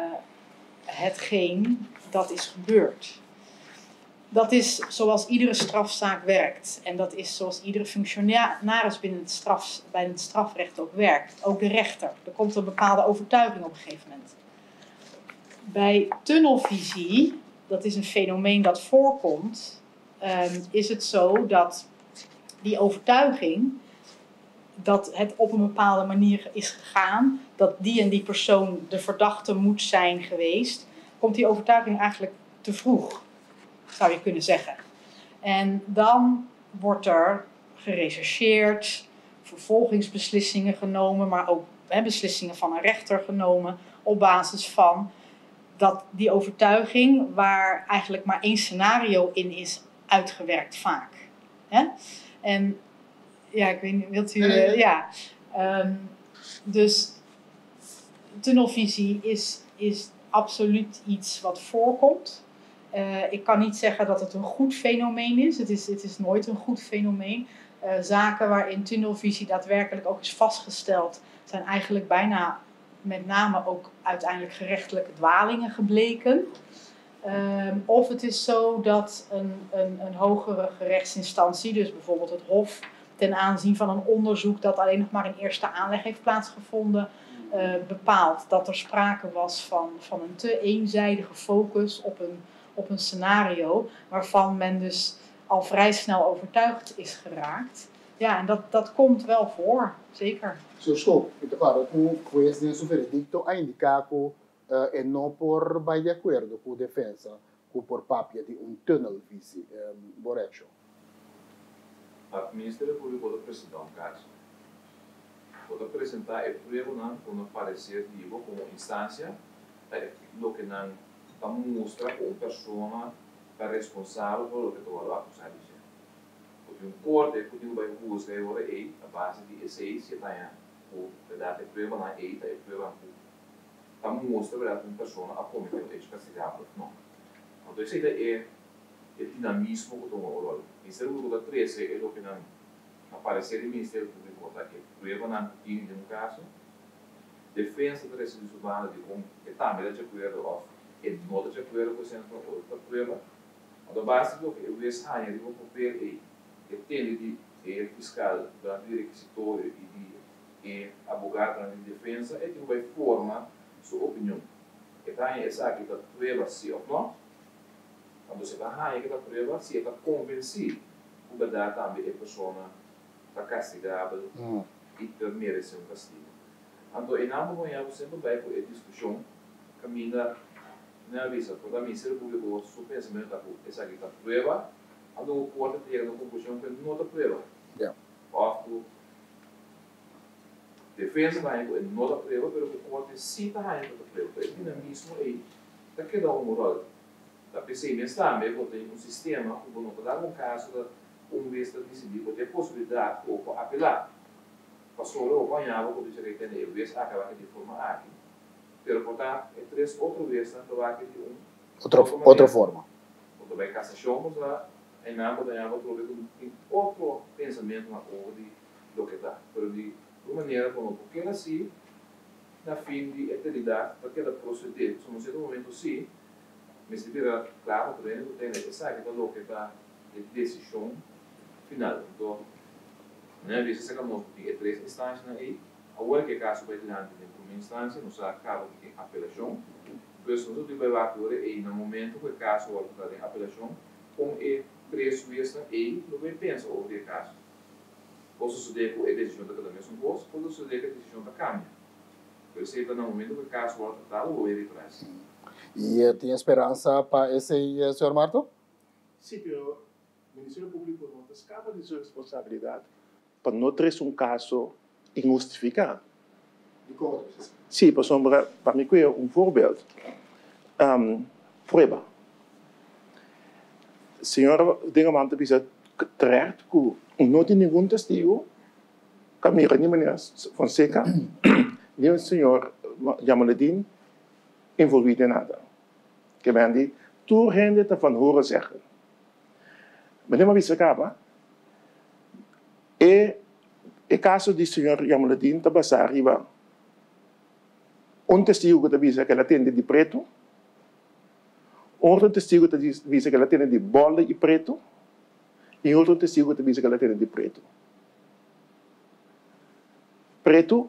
hetgeen dat is gebeurd. Dat is zoals iedere strafzaak werkt. En dat is zoals iedere functionaris binnen het, straf, bij het strafrecht ook werkt. Ook de rechter. Er komt een bepaalde overtuiging op een gegeven moment. Bij tunnelvisie, dat is een fenomeen dat voorkomt, um, is het zo dat die overtuiging, dat het op een bepaalde manier is gegaan, dat die en die persoon de verdachte moet zijn geweest, komt die overtuiging eigenlijk te vroeg, zou je kunnen zeggen. En dan wordt er gerechercheerd, vervolgingsbeslissingen genomen, maar ook he, beslissingen van een rechter genomen op basis van dat die overtuiging waar eigenlijk maar één scenario in is uitgewerkt vaak. He? En ja, ik weet niet, wilt u... Uh, ja. Um, dus tunnelvisie is, is absoluut iets wat voorkomt. Uh, ik kan niet zeggen dat het een goed fenomeen is. Het is, het is nooit een goed fenomeen. Uh, zaken waarin tunnelvisie daadwerkelijk ook is vastgesteld, zijn eigenlijk bijna met name ook uiteindelijk gerechtelijke dwalingen gebleken. Um, of het is zo dat een, een, een hogere gerechtsinstantie, dus bijvoorbeeld het Hof, ten aanzien van een onderzoek dat alleen nog maar in eerste aanleg heeft plaatsgevonden, uh, bepaalt dat er sprake was van, van een te eenzijdige focus op een, op een scenario, waarvan men dus al vrij snel overtuigd is geraakt. Ja, en dat, dat komt wel voor, zeker. Zo, so, então, claro, com esse su veredicto ha indicato uh, e non por vai de acordo com a defesa, com por papia de um tunnelvisie, um, Boreccio. O Ministério Público pode apresentar um caso, pode apresentar e prueba com parecer vivo como instância, lo que não mostra como pessoa é responsável por o que tu vai acusar de. Porque um corte que tu vai buscar agora é a base de esse se tá o verdade prueba na eita e prueba tá mostra verdade uma pessoa a cometer um hecho castigável não. Então isso é o dinamismo que toma o rol. Ministério Público da treze é o que não aparecer no Ministério Público da que prueba na in de um caso, defesa da residência urbana de como que também de acordo ou é não de acordo com centro da prueba. A base do que o ex há de o papel é que tem de fiscal da requisitório e de e advogado na defesa é que vai formar sua opinião. Então essa aqui da prueba se ou não. Quando você vai aí que da prueba se está convencido o verdade também é pessoa está castigável mm. e ter merece um castigo. Então em nada com ela sempre vai por a discussão caminha na visa por a Ministério Público seu pensamento da essa aqui da prueba. Então o corte chega na conclusão que não está prueba. Yeah. Ou defesa vai com não está prueba, mas o corte sim está aí está prueba. O dinamismo aí está que dá um rol. Da P C I está mesmo tem um sistema que não pode dar um caso da um vez de decidir porque a possibilidade ou apelar passou o apanhava por dizer que tem o vez acaba de forma aqui pero portanto é três outra vez na troca de um outra outra forma quando vai cassação mas lá em nada da água trouxe um outro pensamento na ordem do que dá pero de uma maneira como porque assim na fim de eternidade daquela proceder só no certo momento sim mas se vira claro também não tem necessário que o que dá de decisão final. Então, né, vezes se acabou de três instâncias aí, agora que caso vai diante de uma instância, nós acaba de apelação, depois nós temos vai agora aí no momento que o caso vai para a apelação, com e três vezes aí, não vai pensar ou de caso. Pode suceder que a decisão da cada mesmo gosto, pode suceder que a decisão da câmara. Por isso, no momento que o caso for tratado, ou ele traz. E uh, tem esperança para esse, uh, senhor Marto? Sim, pero o Ministério Público não escapa de sua responsabilidade para não ter um caso injustificado. De como? Sim, por exemplo, para mim, um voorbeeld. Um, prueba. Senhora Dingemante precisa terecht que não tem nenhum testigo, Camila, nem maneira Fonseca, nem o senhor Jamaluddin envolvido em nada. Que ben die, tu rende te van horen zeggen. Meneer Mavisa Kaba, e o caso do senhor Jamaluddin está passar arriba um testigo que diz que ela atende de preto, outro testigo que diz que ela atende de bola e preto, e outro testigo que diz que ela atende de preto. Preto,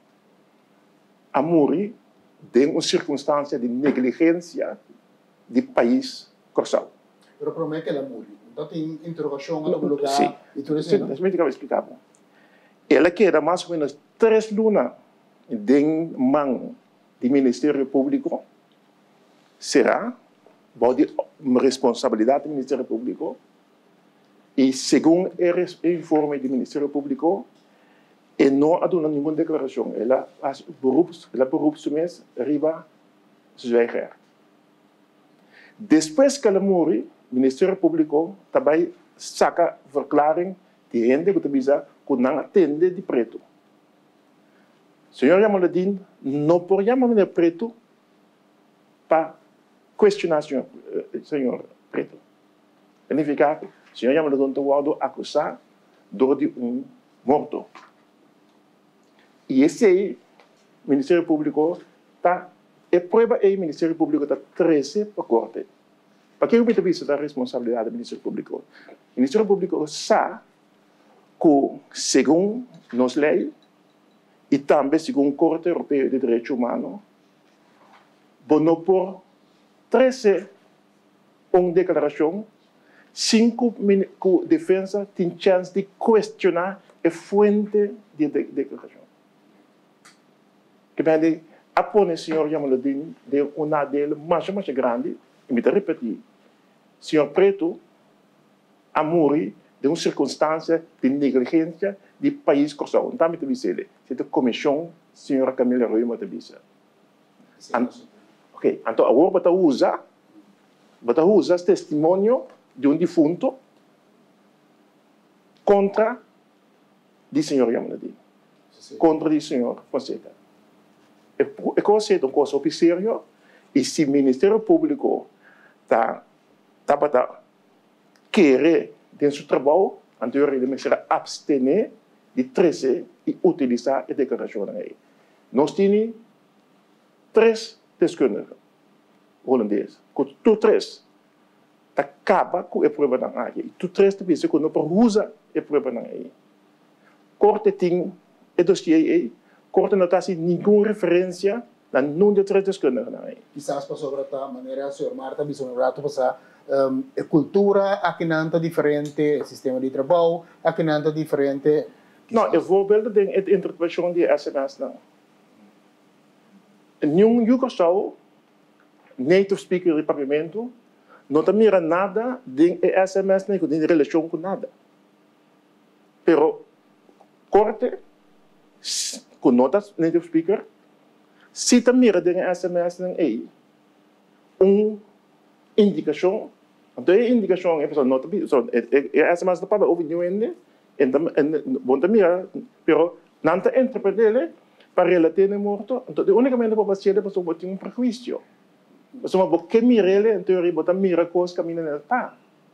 a Muri, tem uma circunstância de negligência do país Corsal. Pero para mim que ela Muri. Então tem interrogação no lugar Sim. e tudo isso. Sim, deixa eu explicar. Ela queda mais ou menos três lunas de mão do Ministério Público. Será pode responsabilidade do Ministério Público e segundo o informe do Ministério Público e não há nenhuma declaração. Ela faz beroeps, ela beroepsgemäß arriba zwijgen. Depois que ela morre, o Ministério Público também saca verklaring de gente que diz que não atende de preto. Senhor Jamaluddin não pode chamar de preto para questionar senhor, senhor preto. Significa que senhor Jamaluddin está acusado de um morto. E esse aí, o Ministério Público está, é prova aí, o Ministério Público está treze para a corte. Para que eu me visto da responsabilidade do Ministério Público? O Ministério Público sabe que, segundo nossa lei, e também segundo a Corte Europeia de Direitos Humanos, não por treze uma declaração, cinco que a defesa tem chance de questionar a fonte de declaração. Que bem, apone o senhor Jamaluddin de um nadelo mais mais grande, e me repetir, senhor Preto, a morrer de uma circunstância de negligência do país Corsal. Então, me dizer, c'est a comissão, senhora Camila Rui, me dizer. Ok, então agora você usa, você usa o testemunho de um defunto contra o senhor Jamaluddin, contra o senhor Fonseca. É coisa, um coisa sério, e se o Ministério Público está tá querer ter seu trabalho, então ele vai se abstener de trazer e utilizar a declaração aí. Nós temos três deskundigen holandeses. Com tu três, acaba com a prova da área. E tu três, te que não usa a prova da área. Corte tem o dossiê aí, corte não está nenhuma referência a nenhum de três deskundigen aí. Quizás para sobre a maneira, senhor Marta, bisogna um rato passar um, a cultura aqui não é diferente, o sistema de trabalho aqui não é diferente. Não, eu vou ver a interpretação de S M S não. Nenhum Yugoslavo, native speaker do parlamento, não tem nada de S M S nem tem relação com nada. Pero, corte, com notas native speaker, se tem mira de S M S nem aí, uma indicação, então a indicação é para nota, S M S não pode opinião ainda, então, bom tem mira, pero não tem interpretar para relatar o morto, então a única maneira para fazer é para botar um prejuízo. Mas uma boa que mira ele, em teoria, botar mira coisa que a menina não está.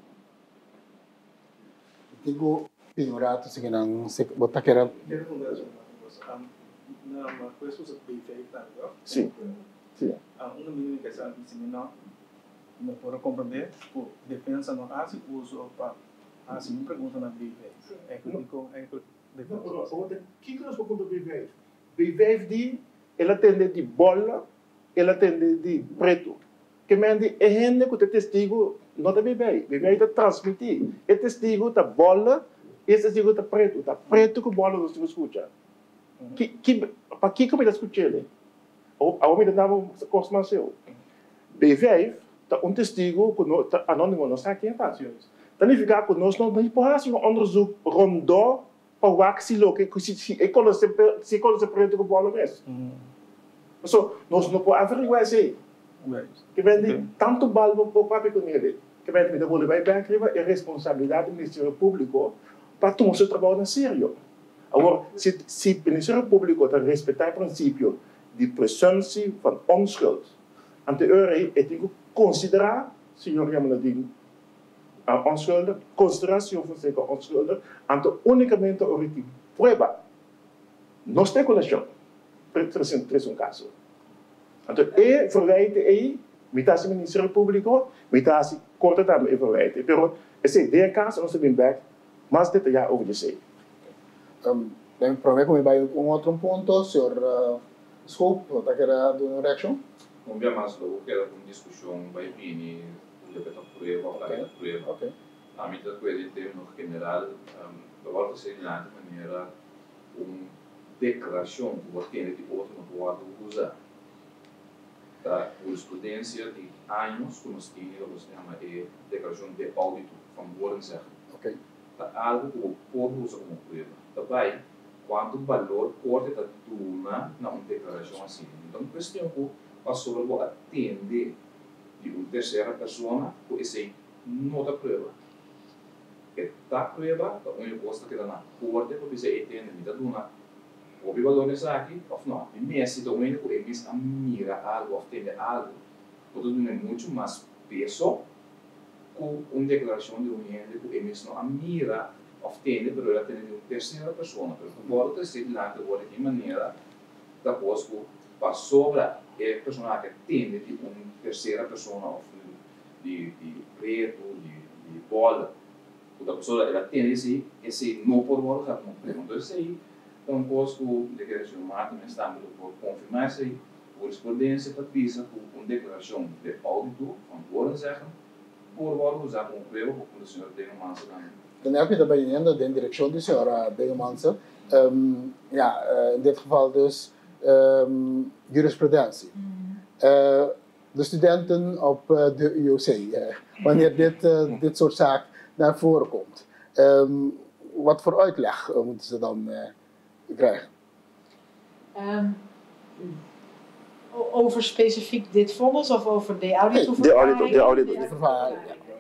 Digo, um rato, se não se botar que era. Quero fundar uma coisa que você bem feita, não? Sim. Sim. Uma menina que está ensinando, não pode compreender, por defesa não há se uso para há se uma pergunta na B V. É que digo, é que O que nós vamos com o B V? B V D, ela atende de bola, ela atende de preto. Que mende é gente que o testigo não é B V. B V está transmitir. O testigo está bola esse digo tá preto, tá preto que bola você escuta. Que que para que como ele escuta ele? Ou a homem dava costuma ser. B V tá um testigo que não tá anônimo não sabe quem tá. Significa que nós não não podemos um onderzoek rondom para o que se loque que se se conhece se conhece preto que bola mesmo. So nós não podemos averiguar isso. Que vem tanto bal no papo com ele. Que vem me devolver vai bem escrever é responsabilidade do Ministério Público para tomar seu trabalho na sério. Agora, se se o Ministério Público tem respeitar o princípio de presuntie van onschuld, aan de euro é tem que considerar, senhor Jamanadin, a onschuldig, consideração van zeker onschuldig, ante unicamente origine prueba, no especulação, para um caso. Então, é verwijten aí, metade do Ministério Público, metade corta também é verwijten. Pero, esse é caso, nós temos back, mais detalhado over isso. Um, dan probeer ik bij een ander ponto, senhor uh, Scoop, wat ik er doen een reaction? Não via mais logo que era uma discussão vai vir o debate prueba ou a prueba. Okay. A mim da coisa em termos general, eu volto a ser de maneira uma declaração que você tem de outro não pode usar. Da jurisprudência de anos que nós temos, que se chama de declaração de audito, van Woensdag. Okay. Da algo que o povo usa como prueba. Daarbij, quanto valor pode estar duna na uma declaração assim. Então, a questão que passou a atender de uma terceira pessoa com essa nota prova. Esta prova, a única coisa que dá na corte, porque você entende, me dá duna. O valor nessa aqui, ou não, e mesmo da única que eles mira algo, atende algo, pode dar muito mais peso com uma declaração de união que eles não mira obtende, pero ela tem de uma terceira pessoa. Pero agora está sendo lá agora de maneira da coisa que passou a pessoa que atende de uma terceira pessoa, de de preto, de de bola, a pessoa ela tem esse esse não por bola já como então isso aí então coisa que a declaração mata mas estamos por confirmar isso aí correspondência para pisa com uma declaração de audito van Woensdag por bola usar como prova como o senhor tem uma massa Dan heb je daarbij in de direction de senhora Degemanse. Um, ja, uh, in dit geval dus um, jurisprudentie. Mm. Uh, de studenten op uh, de U O C, uh, wanneer dit, uh, dit soort zaken naar voren komt. Um, wat voor uitleg uh, moeten ze dan uh, krijgen? Um, over specifiek dit vonnis of over de auditoverklaring? De audito, de audito.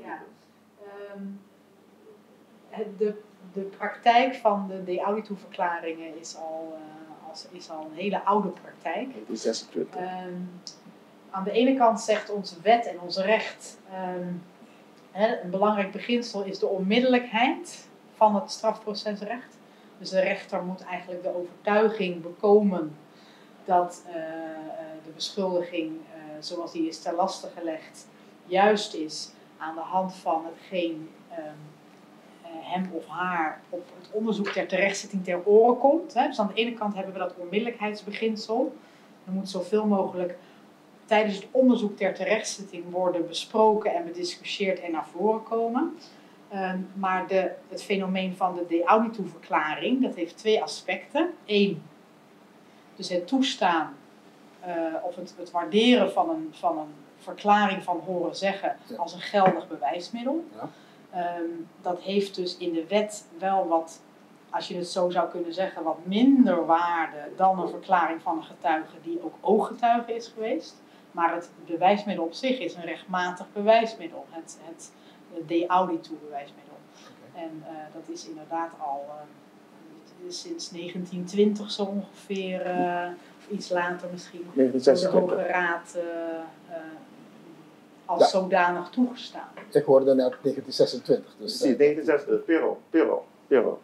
De, de praktijk van de, de auditoverklaringen is al, uh, als, is al een hele oude praktijk. zesentwintig. Um, aan de ene kant zegt onze wet en ons recht, um, hè, een belangrijk beginsel is de onmiddellijkheid van het strafprocesrecht. Dus de rechter moet eigenlijk de overtuiging bekomen dat uh, de beschuldiging uh, zoals die is ter laste gelegd juist is aan de hand van hetgeen um, hem of haar op het onderzoek ter terechtzetting ter oren komt. Hè. Dus aan de ene kant hebben we dat onmiddellijkheidsbeginsel. Er moet zoveel mogelijk tijdens het onderzoek ter terechtzetting worden besproken en bediscussieerd en naar voren komen. Um, maar de, het fenomeen van de de auditoverklaring, dat heeft twee aspecten. Eén, dus het toestaan uh, of het, het waarderen van een, van een verklaring van horen zeggen als een geldig bewijsmiddel. Ja. Um, dat heeft dus in de wet wel wat, als je het zo zou kunnen zeggen, wat minder waarde dan een verklaring van een getuige die ook ooggetuige is geweest. Maar het bewijsmiddel op zich is een rechtmatig bewijsmiddel, het, het de audito bewijsmiddel. Okay. En uh, dat is inderdaad al uh, sinds negentien twintig zo ongeveer, uh, iets later misschien, door de Hoge Raad uh, uh, als ja. zodanig toegestaan. Ik hoorde net negentien zesentwintig. Dus, sí, negentien zesentwintig, pero, pero, pero.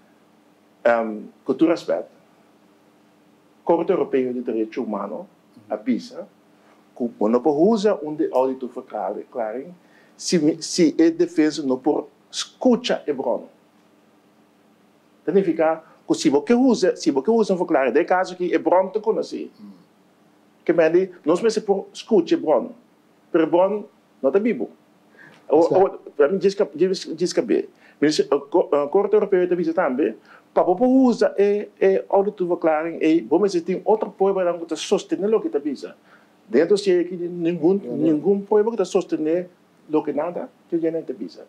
Um, con todo respeto, Corte Europea de Direito Humano avisa que quando usa uma auditoverklaring, se, se a defesa não por escuta a bron. Significa que se você usa, se você usa uma verklaring, é caso que a bron te conhece. Que me nós me se por escuta a bron. Pero bron não é Bíblia. Ou, ou, para mim, diz que, diz que bem. A Corte Europeia de Visa também, para usar a autoverklaring, e vamos dizer, outra prova que sostener o que está visa. Dentro se aqui nenhum nenhum prova que sostener o que nada que já não visa.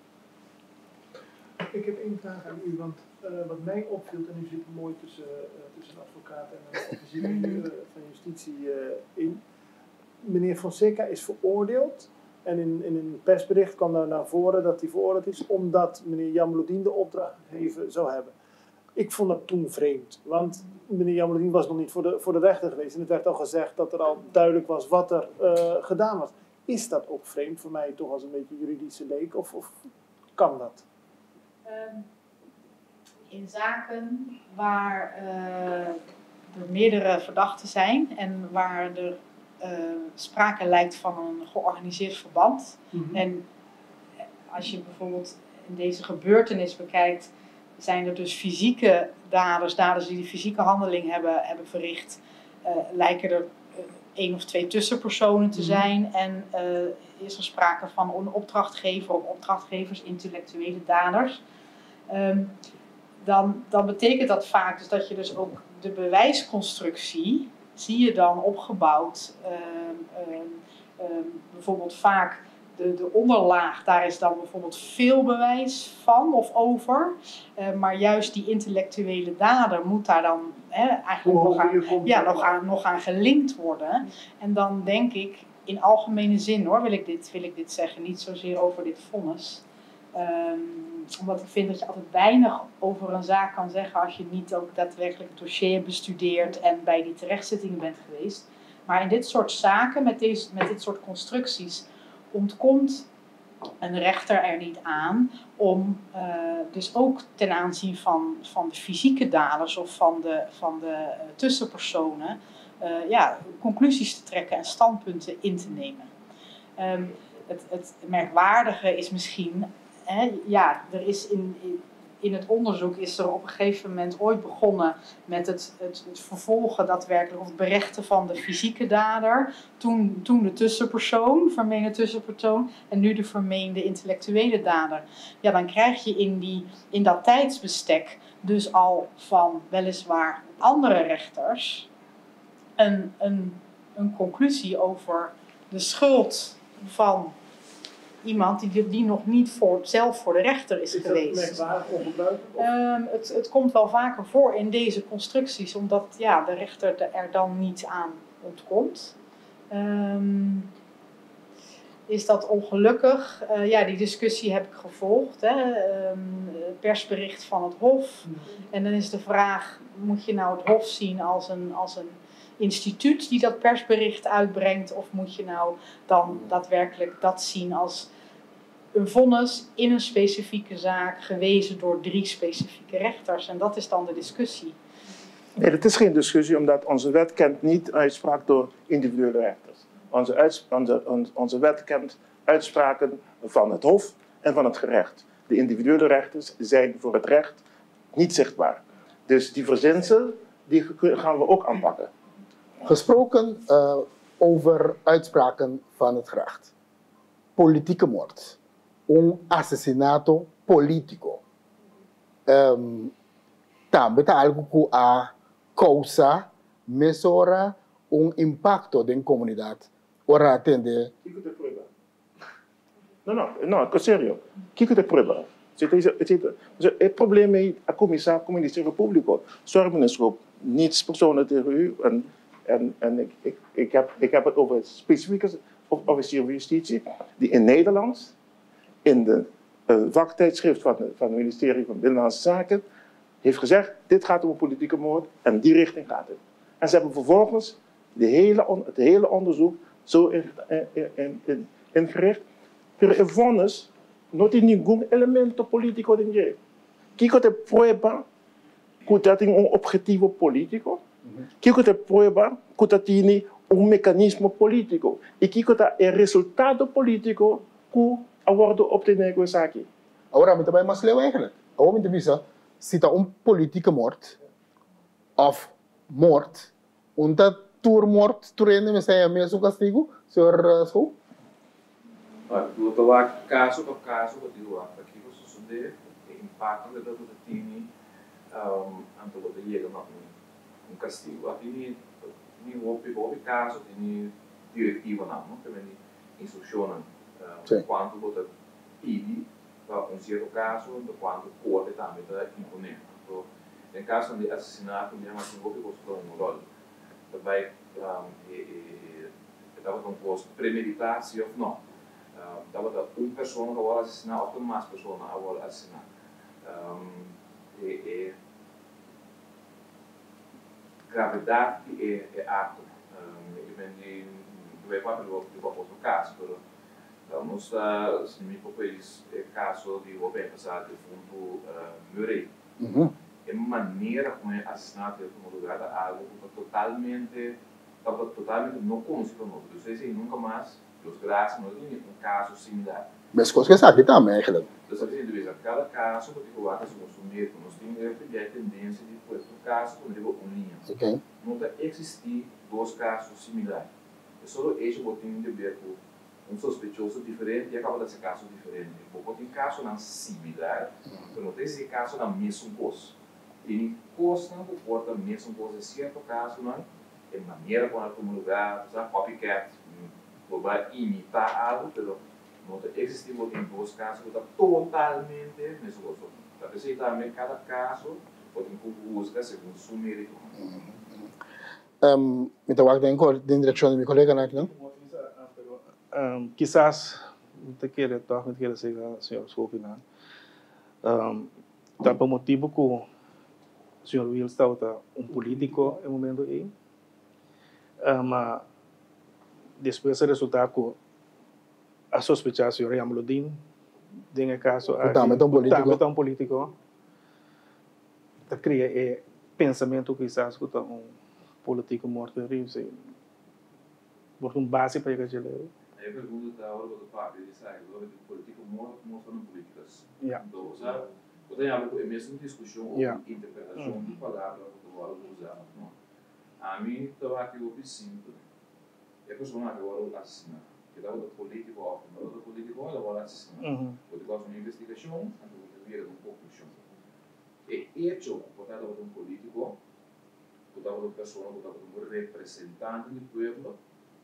Ik heb één vraag aan u, want uh, wat mij opviel, en u zit mooi tussen, uh, tussen een advocaat en een officier uh, van justitie uh, in. Meneer Fonseca is veroordeeld en in, in een persbericht kwam daar naar voren dat hij veroordeeld is omdat meneer Jamaluddin de opdrachtgever zou hebben. Ik vond dat toen vreemd, want meneer Jamaluddin was nog niet voor de, voor de rechter geweest en het werd al gezegd dat er al duidelijk was wat er uh, gedaan was. Is dat ook vreemd voor mij toch als een beetje juridische leek of, of kan dat? Um, in zaken waar uh, er meerdere verdachten zijn en waar er uh, sprake lijkt van een georganiseerd verband. Mm-hmm. En als je bijvoorbeeld in deze gebeurtenis bekijkt, zijn er dus fysieke daders, daders die de fysieke handeling hebben, hebben verricht, uh, lijken er uh, één of twee tussenpersonen te zijn mm-hmm. en uh, is er sprake van een opdrachtgever of opdrachtgevers, intellectuele daders. Um, dan, dan betekent dat vaak dus dat je dus ook de bewijsconstructie zie je dan opgebouwd. Um, um, um, bijvoorbeeld vaak de, de onderlaag, daar is dan bijvoorbeeld veel bewijs van of over. Uh, maar juist die intellectuele dader moet daar dan hè, eigenlijk nog aan, ja, nog, aan, nog aan gelinkt worden. En dan denk ik, in algemene zin hoor, wil ik dit, wil ik dit zeggen, niet zozeer over dit vonnis. Um, omdat ik vind dat je altijd weinig over een zaak kan zeggen als je niet ook daadwerkelijk het dossier bestudeert en bij die terechtzittingen bent geweest. Maar in dit soort zaken, met, deze, met dit soort constructies, ontkomt een rechter er niet aan om uh, dus ook ten aanzien van, van de fysieke daders of van de, van de uh, tussenpersonen uh, ja, conclusies te trekken en standpunten in te nemen. Um, het, het merkwaardige is misschien, hè, ja, er is in, in, in het onderzoek is er op een gegeven moment ooit begonnen met het, het, het vervolgen daadwerkelijk of het berechten van de fysieke dader. Toen, toen de tussenpersoon, vermeende tussenpersoon en nu de vermeende intellectuele dader. Ja, dan krijg je in, die, in dat tijdsbestek dus al van weliswaar andere rechters een, een, een conclusie over de schuld van iemand die, die nog niet voor, zelf voor de rechter is, is geweest. Is dat merkwaardig ongebruikelijk? Um, het, het komt wel vaker voor in deze constructies, omdat ja, de rechter er dan niet aan ontkomt. Um, is dat ongelukkig? Uh, ja, die discussie heb ik gevolgd. Hè. Um, persbericht van het Hof. En dan is de vraag, moet je nou het Hof zien als een, als een instituut die dat persbericht uitbrengt, of moet je nou dan daadwerkelijk dat zien als een vonnis in een specifieke zaak gewezen door drie specifieke rechters? En dat is dan de discussie. Nee, dat is geen discussie, omdat onze wet kent niet uitspraak door individuele rechters. Onze, uits, onze, onze wet kent uitspraken van het Hof en van het gerecht. De individuele rechters zijn voor het recht niet zichtbaar. Dus die verzinsel die gaan we ook aanpakken. Gesproken uh, over uitspraken van het gerecht. Politieke moord. Un assassinato politico. Um, também tá algo que a causa mesura um impacto da comunidade. Ora atende. Kiko de prueba. Não, não, não, sério. Kiko de prueba. Het probleem is, a commissaris, het ministerie Público, zorgminister, niets persoonlijk tegen u. En, en, en ik, ik, ik, heb, ik heb het over specifieke officier van justitie, die in Nederland, in de uh, vaktijdschrift van, van het ministerie van Binnenlandse Zaken, heeft gezegd, dit gaat om een politieke moord en die richting gaat het. En ze hebben vervolgens de hele, het hele onderzoek zo ingericht. In, in, in, ingericht. Per een vonnis, no tem nenhum elemento político ninguém. Kiko te prueba que dat tem um objetivo político. Kiko te prueba que dat tem um mecanismo político. E Kiko tá é resultado político que aborda op de negociatie. Agora, muito bem, mas leu eigenlijk. Agora, muito bem, se tá um politieke moord of moord, und dat toermoord, toerende, mas é mesmo castigo, senhor Sou? Olha, vou falar caso por caso, vou dizer, aqui vou suceder, impacto que dat tiene um, anto wat llega na um castigo. Aqui ni ni hopi hopi caso tiene direttiva na, no? Que vem instruzione uh, quanto você pede para um certo caso, de quanto corte também está imponendo. Então, em caso de assassinato, mesmo assim, hopi gostou um rol. Também estava um posto premeditar, sim ou não. Estava uma pessoa que vai assassinar, ou mais pessoas que vão assassinar. E, e gravidade é, é ato. Eu venho de quatro vezes de outro caso, mas nós estamos no meu país é caso de o bem passado de fundo Murray. É maneira como é assassinado em algum lugar algo que totalmente, estava totalmente não conhecido não. Eu sei se nunca mais os graças não tem um caso similar. Mas coisa que sabe também, claro. Então, sabe se diz, cada caso que eu acho que consumir, nós temos a tendência de por um caso quando eu uma linha. Okay. Não existir dois casos similares. É só esse que tem de ver com um suspeitoso diferente e acaba desse caso diferente. Porque tem caso não similar, mas não tem esse caso na mesma coisa. Tem coisa que comporta a mesma coisa, certo caso não é maneira como algum lugar, sabe, copycat, vai imitar algo, mas não existe em dois casos que está totalmente mesmo coisa. Está precisamente cada caso pode buscar segundo seu mérito. Um, então, eu tenho de direção de meu colega, não? Um, quizás te queira toch met queira zeggen senhor Schofinan. Um, tá por motivo que o senhor Will está um político no momento aí. Mas um, depois do resultado que a sospechar o senhor Yamulodin, em caso aqui, também tão político, também tão político, tá cria é pensamento quizás que um político morto em Rio, sei, por um base para que ele a pergunta da hora do papo, ele sai, o político morto, morto não políticas. Yeah. Então, sabe, eu tenho algo, é mesmo discussão ou yeah. interpretação mm. de palavras que eu vou usar. A mim, estou aqui o simples. É a pessoa que eu vou assinar. Que dá o político, o outro político, eu vou assinar. Porque eu faço uma investigação, eu vou ver um pouco de chão. E hecho, porque eu um político, eu uma pessoa, eu um representante do povo,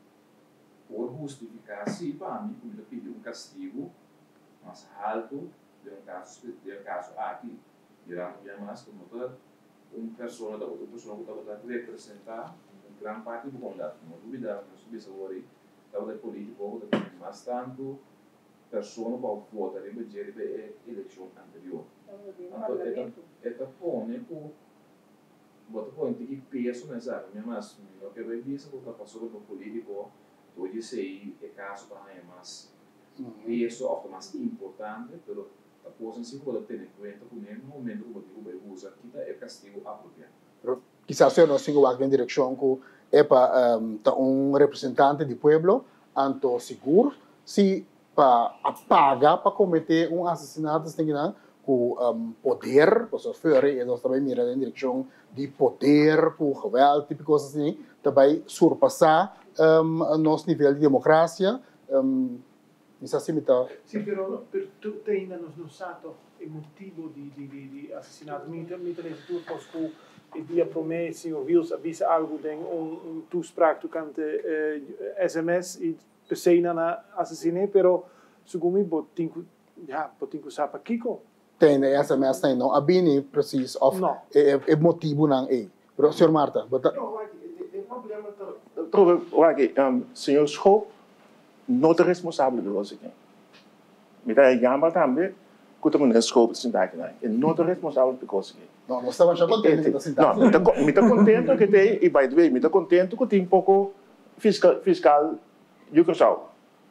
por justificar se para mim como ele pediu um castigo mais alto de um caso de um caso aqui irá me mais como toda uma pessoa da outra pessoa que estava a representar uma grande parte do condado não dúvida não subir essa hora estava político mas tanto pessoa para votar em budget de eleição anterior então esta põe por bota põe que peso nessa minha mas o que vai dizer que está passando por político hoje sei é caso para é mais e isso é mais importante pero a coisa se pode ter em conta com ele no momento que você vai usar aqui é castigo apropriado. Quizás eu não sigo a direção que é para um representante do povo anto seguro se para apagar para cometer um assassinato tem que com um, poder, posso fazer e nós também miramos em direção de poder, com geweld, tipo coisas assim, também surpassar um, nosso nível de democracia. Um, isso assim me está. Sim, pero, pero tu ainda nos não sabe o motivo de, de, de, de assassinato. Me interessa tu posso o dia promete, o Wils avisa algo de um, um toespraak tocante uh, S M S e persona na assassine, pero segundo me botinho, ja, botinho sapa Kiko. Tem S M S tem não, a bini precies of no. é, é motivo não é. Pero senhor Marta, bota. Não, o problema tá. Trouve, olha, um, senhor Schoop, não é responsável pelo que é. Me dá jammer também, que o menino Schoop se dá aqui, né? E não é responsável pelo que é. Não, nós estamos já contentes assim. Não, me está contente que tem e by the way, me está contente que tem um pouco fiscal fiscal educação.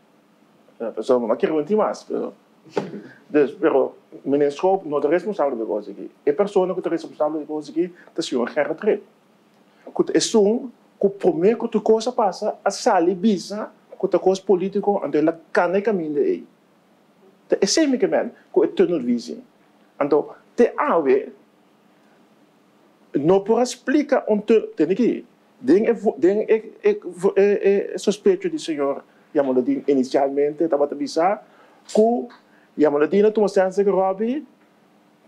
A pessoa não quer mentir mais, pero Dus, pero, meneer Schoop, não é responsável por coisa aqui. A pessoa que é responsável por coisa aqui é o senhor Gerrit Rip. Que é um, que o primeiro que a coisa passa, a sali bisa, que a coisa política, onde ela cana caminho de aí. É sempre que men, que é tunnel vision. Então, te ave, não por explicar onde tem aqui. Den é é suspeito do senhor Yamulodin inicialmente, estava a avisar que Yamulodin tomou chance que Robbie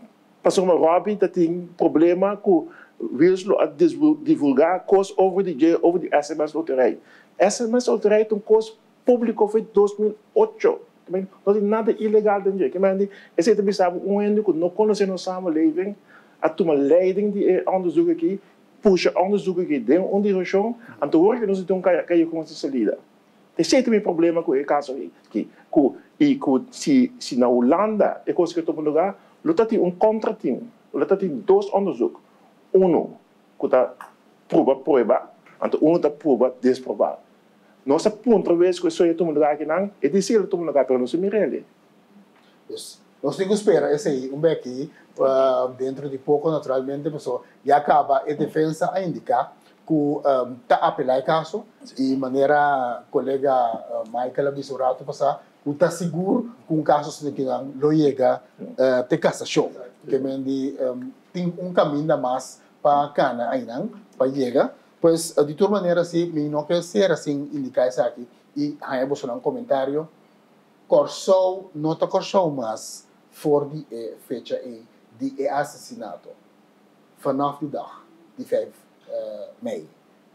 Passou uma Robbie dat tem problema com wilslo a divulgar coisas over de over de S M S-loterij. S M S-loterij tem um curso público foi dois mil e oito. Não tem nada ilegal dentro. Que mas esse é também sabe um ano que não conhecemos a samenleving, a tomar leiding de onderzoek aqui, puxa onderzoek aqui dentro onde a região, en te horen que nós então cai com essa salida. Tem sempre um problema com o caso aqui, com e com se se na Holanda é coisa que toma lugar, luta tem um contratinho, luta tem dois onderzoek, um que tá prova prova, então um tá prova desprovar. Nossa ponto vez que isso é toma lugar aqui não, é dizer toma lugar para nós mirele. Yes. Nós temos que esperar esse aí, um beque uh, dentro de pouco naturalmente, pessoal, já acaba a defesa a indicar que está um, apelar o caso e maneira colega uh, Michael Abisurato passar, que está seguro que um caso que não chega uh, de cassação, que mendi um, tem um caminho mais para cana aí não, para chegar, pois uh, de toda maneira se me não quer ser assim indicar isso aqui e aí você um comentário, Corsou não está Corsou mas voor die eh, fecha e die é assassinato vanaf die dag, die vijf uh, mei.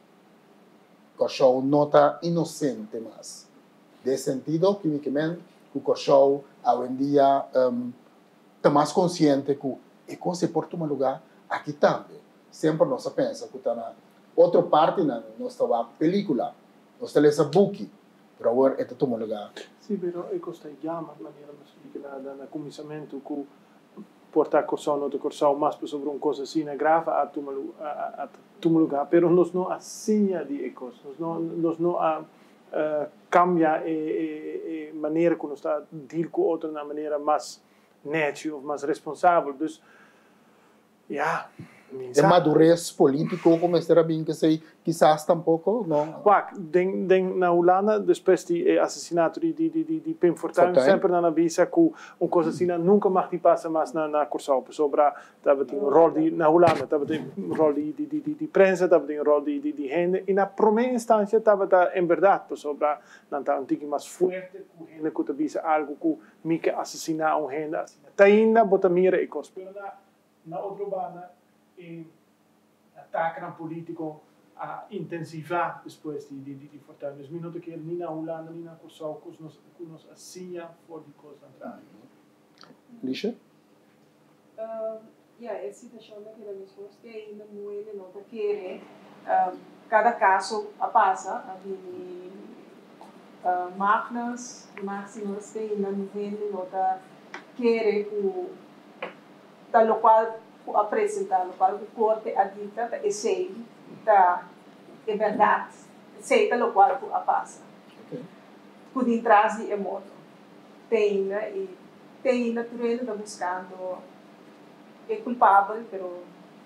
Corsou não está inocente mas. De sentido que me quemen que Corsou hoje em dia está um, mais consciente que e coisa por tomar lugar aqui também. Sempre nós pensa que está na outra parte na nossa película, nós temos a book, para agora está tomando lugar. Sì, però è questa chiama in maniera che da da commissariamento che porta corso no corso mas sobre un cosa sina grava a tumalu a a tumuluga, però nos no assigna di ecos, nos no nos no a uh, cambia e, e, e maniera come sta dir con outra na maniera mais netje of mais responsável. Dus ja, de madurez político como será bem que sei quizás tampouco não Quack, denk denk na Holanda depois de assassinato di di di di Pim Fortuyn sempre na avisa que um coisa assim nunca mais te passa mais na na Corsau sobre tava tem um rol de na Holanda tava tem um rol de de de de prensa tava tem um rol de de de gente e na primeira instância tava tá em verdade sobre não tá antigo mais forte que gente que avisa algo que me que assassinar um gente assim tá ainda bota mira e cos pero na na outra banda e ataque ao político a intensivar depois de de de, de Fortuyn. Dus niet dat keer niet naar Holanda, niet naar Corsau, que nos que nos assinha for de coisa contrária. Lixa? Ja, é situação daquela mesma que ainda não ele não tá querendo. Cada caso a passa, a de máquinas, máximas que ainda não ele não tá querendo o tal qual apresentar, qual o corte a dita é sei da é verdade, sei tal qual a passa. Por trás de moto tem né e tem natureza da buscando é culpável, pero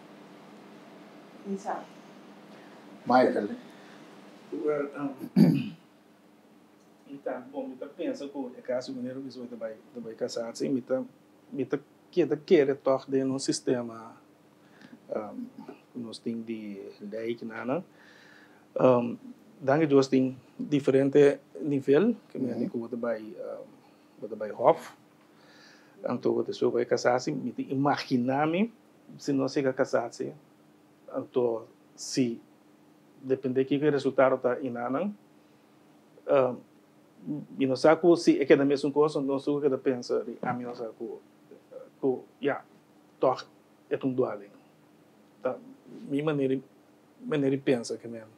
não sabe. Michael. Well, um, então, bom, me pensa que é caso mineiro que vai vai vai casar assim, me tá me tá que da querer toch de um sistema um, nós tem de lei que nada um, dan que nós tem diferente nível que me digo que vai vai vai hof então que pessoa vai casar assim me imaginar-me se não se casar assim então se depende que o resultado tá inanang um, e não sabe se é que é da mesma coisa não sei o que pensa a mim não sabe que ja, toch é um dual. Tá, minha maneira, maneira de pensar que mesmo.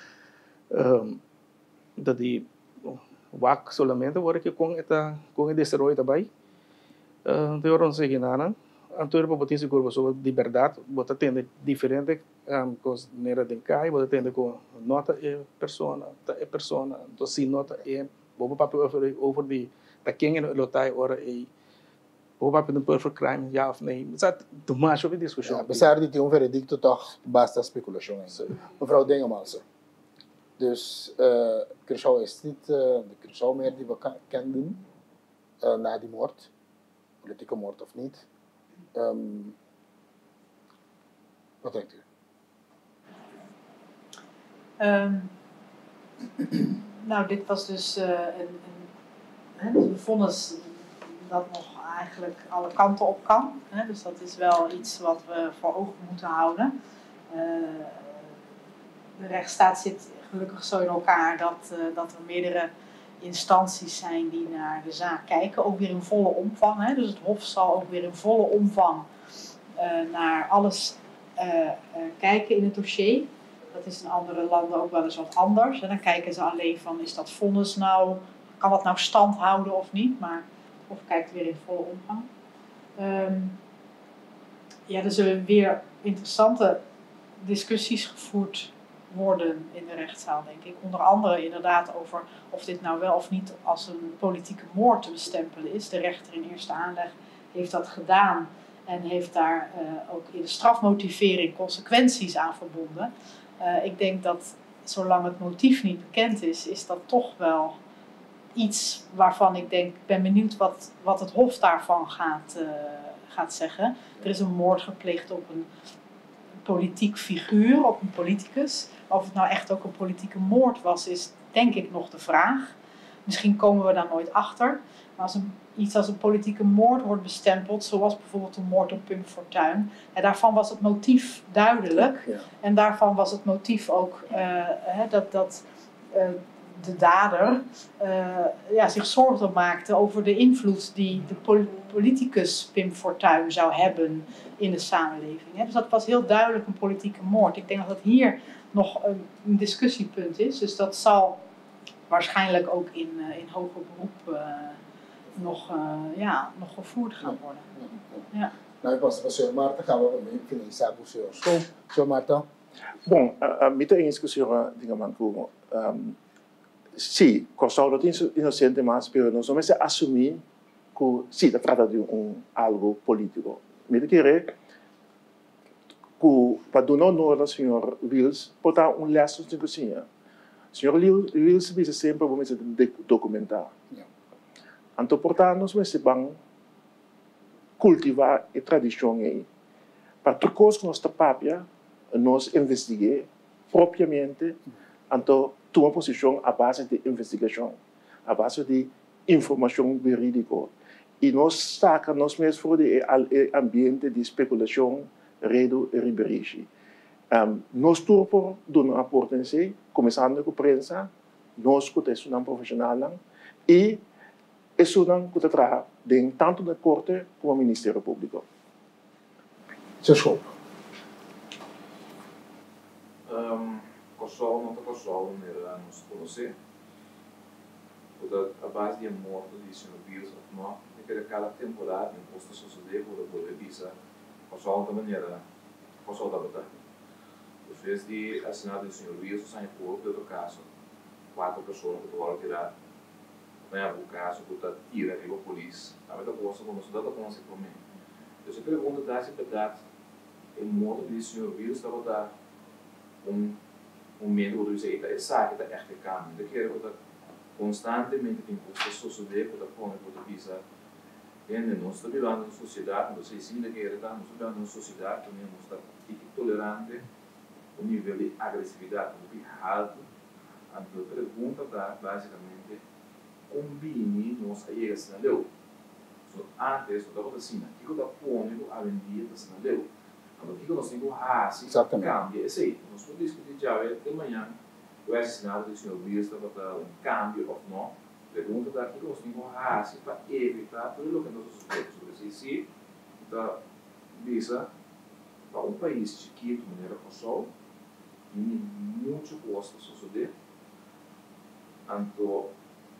Um, Daí, wak solamente agora que com esta com esse roi também, então eu não sei que nada. Então eu vou botar seguro sobre liberdade, botar tendo diferente, um, coisa maneira de cai, botar tendo com nota é persona, é persona, então se nota é, vou papel over over de, da quem é lotai ora é Hoe heb je een perfect crime, ja of nee? Het staat te maar over discussie. Ja, apesar de ter um veredicto, toch basta speculação. Mevrouw Dingemans. Dus uh, Curaçao is niet uh, de Curaçao meer die we kan doen uh, na die moord, politieke moord of niet. Um, wat denkt u? Um, nou, dit was dus uh, een, een, een vonnis dat nog eigenlijk alle kanten op kan. Hè? Dus dat is wel iets wat we voor ogen moeten houden. Uh, de rechtsstaat zit gelukkig zo in elkaar dat, uh, dat er meerdere instanties zijn die naar de zaak kijken, ook weer in volle omvang. Hè? Dus het Hof zal ook weer in volle omvang uh, naar alles uh, uh, kijken in het dossier. Dat is in andere landen ook wel eens wat anders. En dan kijken ze alleen van, is dat vonnis nou, kan dat nou stand houden of niet? Maar het Hof kijkt weer in volle omvang. Um, ja, er zullen weer interessante discussies gevoerd worden in de rechtszaal, denk ik. Onder andere inderdaad over of dit nou wel of niet als een politieke moord te bestempelen is. De rechter in eerste aanleg heeft dat gedaan en heeft daar uh, ook in de strafmotivering consequenties aan verbonden. Uh, ik denk dat zolang het motief niet bekend is, is dat toch wel iets waarvan ik denk, ik ben benieuwd wat, wat het Hof daarvan gaat, uh, gaat zeggen. Er is een moord gepleegd op een politiek figuur, op een politicus. Of het nou echt ook een politieke moord was, is denk ik nog de vraag. Misschien komen we daar nooit achter. Maar als een, iets als een politieke moord wordt bestempeld, zoals bijvoorbeeld een moord op Pim Fortuyn, en daarvan was het motief duidelijk. Ja. En daarvan was het motief ook uh, hè, dat, dat uh, de dader uh, ja, zich zorgen maakte over de invloed die de pol- politicus Pim Fortuyn zou hebben in de samenleving. Hè. Dus dat was heel duidelijk een politieke moord. Ik denk dat dat hier nog een, een discussiepunt is. Dus dat zal waarschijnlijk ook in, uh, in hoger beroep uh, nog, uh, ja, nog gevoerd gaan worden. Ja. Nou, ik was senhor Marta, gaan we finalizar com o senhor. Estou, senhor Marta? Bom, a mim tem isso que o senhor diga manco. Sim, Kosovo é inocente, mas pero nós vamos assumir que sim, se trata de um algo político. Me querer que para donar honor ao senhor Wills, botar um laço de cozinha. O senhor Wills diz sempre vamos documentar. Então, portanto, nós vamos cultivar a tradição aí. Para tudo que nós tapamos, nós investigamos propriamente, então tomar posição à base de investigação, à base de informação verídica. E nós sacamos nós mesmos fora do ambiente de especulação, redo e riberigem. Um, nós turpos damos uma importância, começando com a prensa, nós que somos profissionais, e isso não que trabalha tanto na Corte como no Ministério Público. Desculpa. Um, Kosovo não está Kosovo, mas nós conhecemos. A base de morte de senhor Wills, não é que cada temporada em posto suceder por poder visa Kosovo da maneira Kosovo da batata. Os vezes de assinado do senhor Wills, o senhor por outro caso, quatro pessoas que foram tirar, não é o caso que está tira a polícia, a verdade é que nós não estamos com mim. Eu se pergunto da se verdade, o modo de senhor Wills estava dar um um medo de dizer que essa que está echt caminho, de que ele constantemente tem que suceder para pôr para visa. E nós estamos vivendo uma sociedade, nós sim de que ele está, nós estamos vivendo uma sociedade que nós está tolerante, um nível de agressividade muito alto. A pergunta está basicamente combine nós aí esse na lei. So antes eu estava assim, que eu estava pondo a vender esse na lei. Então, o que nós temos que fazer? Cambia. Esse aí, nós podemos discutir já de manhã. O assinado do senhor Wills estava um câmbio ou não. Pergunta da que nós temos que fazer para evitar tudo o que nós sucedemos sobre isso. Se está visa para um país chiquito, maneira Kosovo, e muito coisa suceder. Então,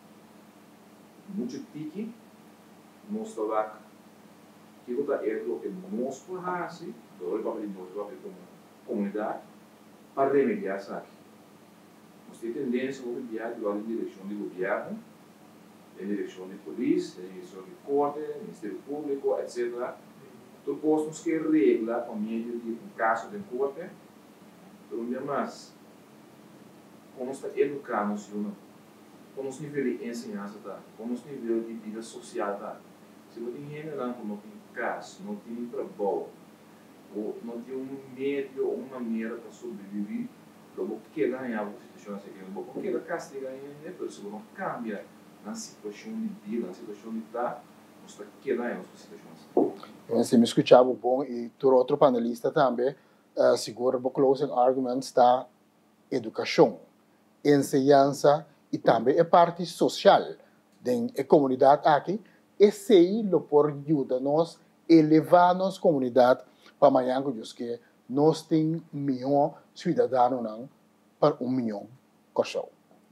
muito pique, nós estamos que eu está é o que nós podemos do Republic de Moçambique como comunidade para remediar isso aqui. Nós temos tendência a remediar em direção do governo, em direção de polícia, em direção de corte, Ministério Público, etcétera. Então, nós que regula por meio de um caso de corte, então, mas, como está educando os alunos, como os níveis de ensinança, como os níveis de vida social, se você tem gente lá que não tem casa, não tem trabalho, ou não tem um meio ou uma maneira para sobreviver, logo que ganhar uma situação assim, logo que ela castiga ainda, se você não cambia na situação de vida, na situação de estar, custa que lá em outras situações. Você me escutava bom e tu outro panelista também, uh, seguro o closing argument está educação, ensinança e também a parte social da comunidade aqui. Esse aí lo por ajuda nós elevar nossa comunidade para amanhã que nós temos um milhão de cidadãos para um milhão de pessoas.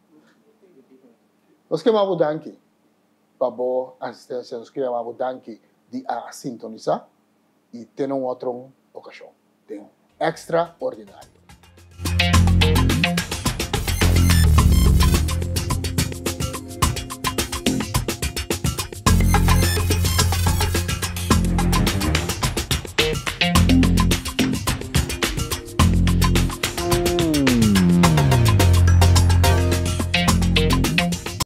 Nós queremos danke para boa assistência, nós queremos danke de a sintonizar e ter uma outra ocasião. Tem extraordinário.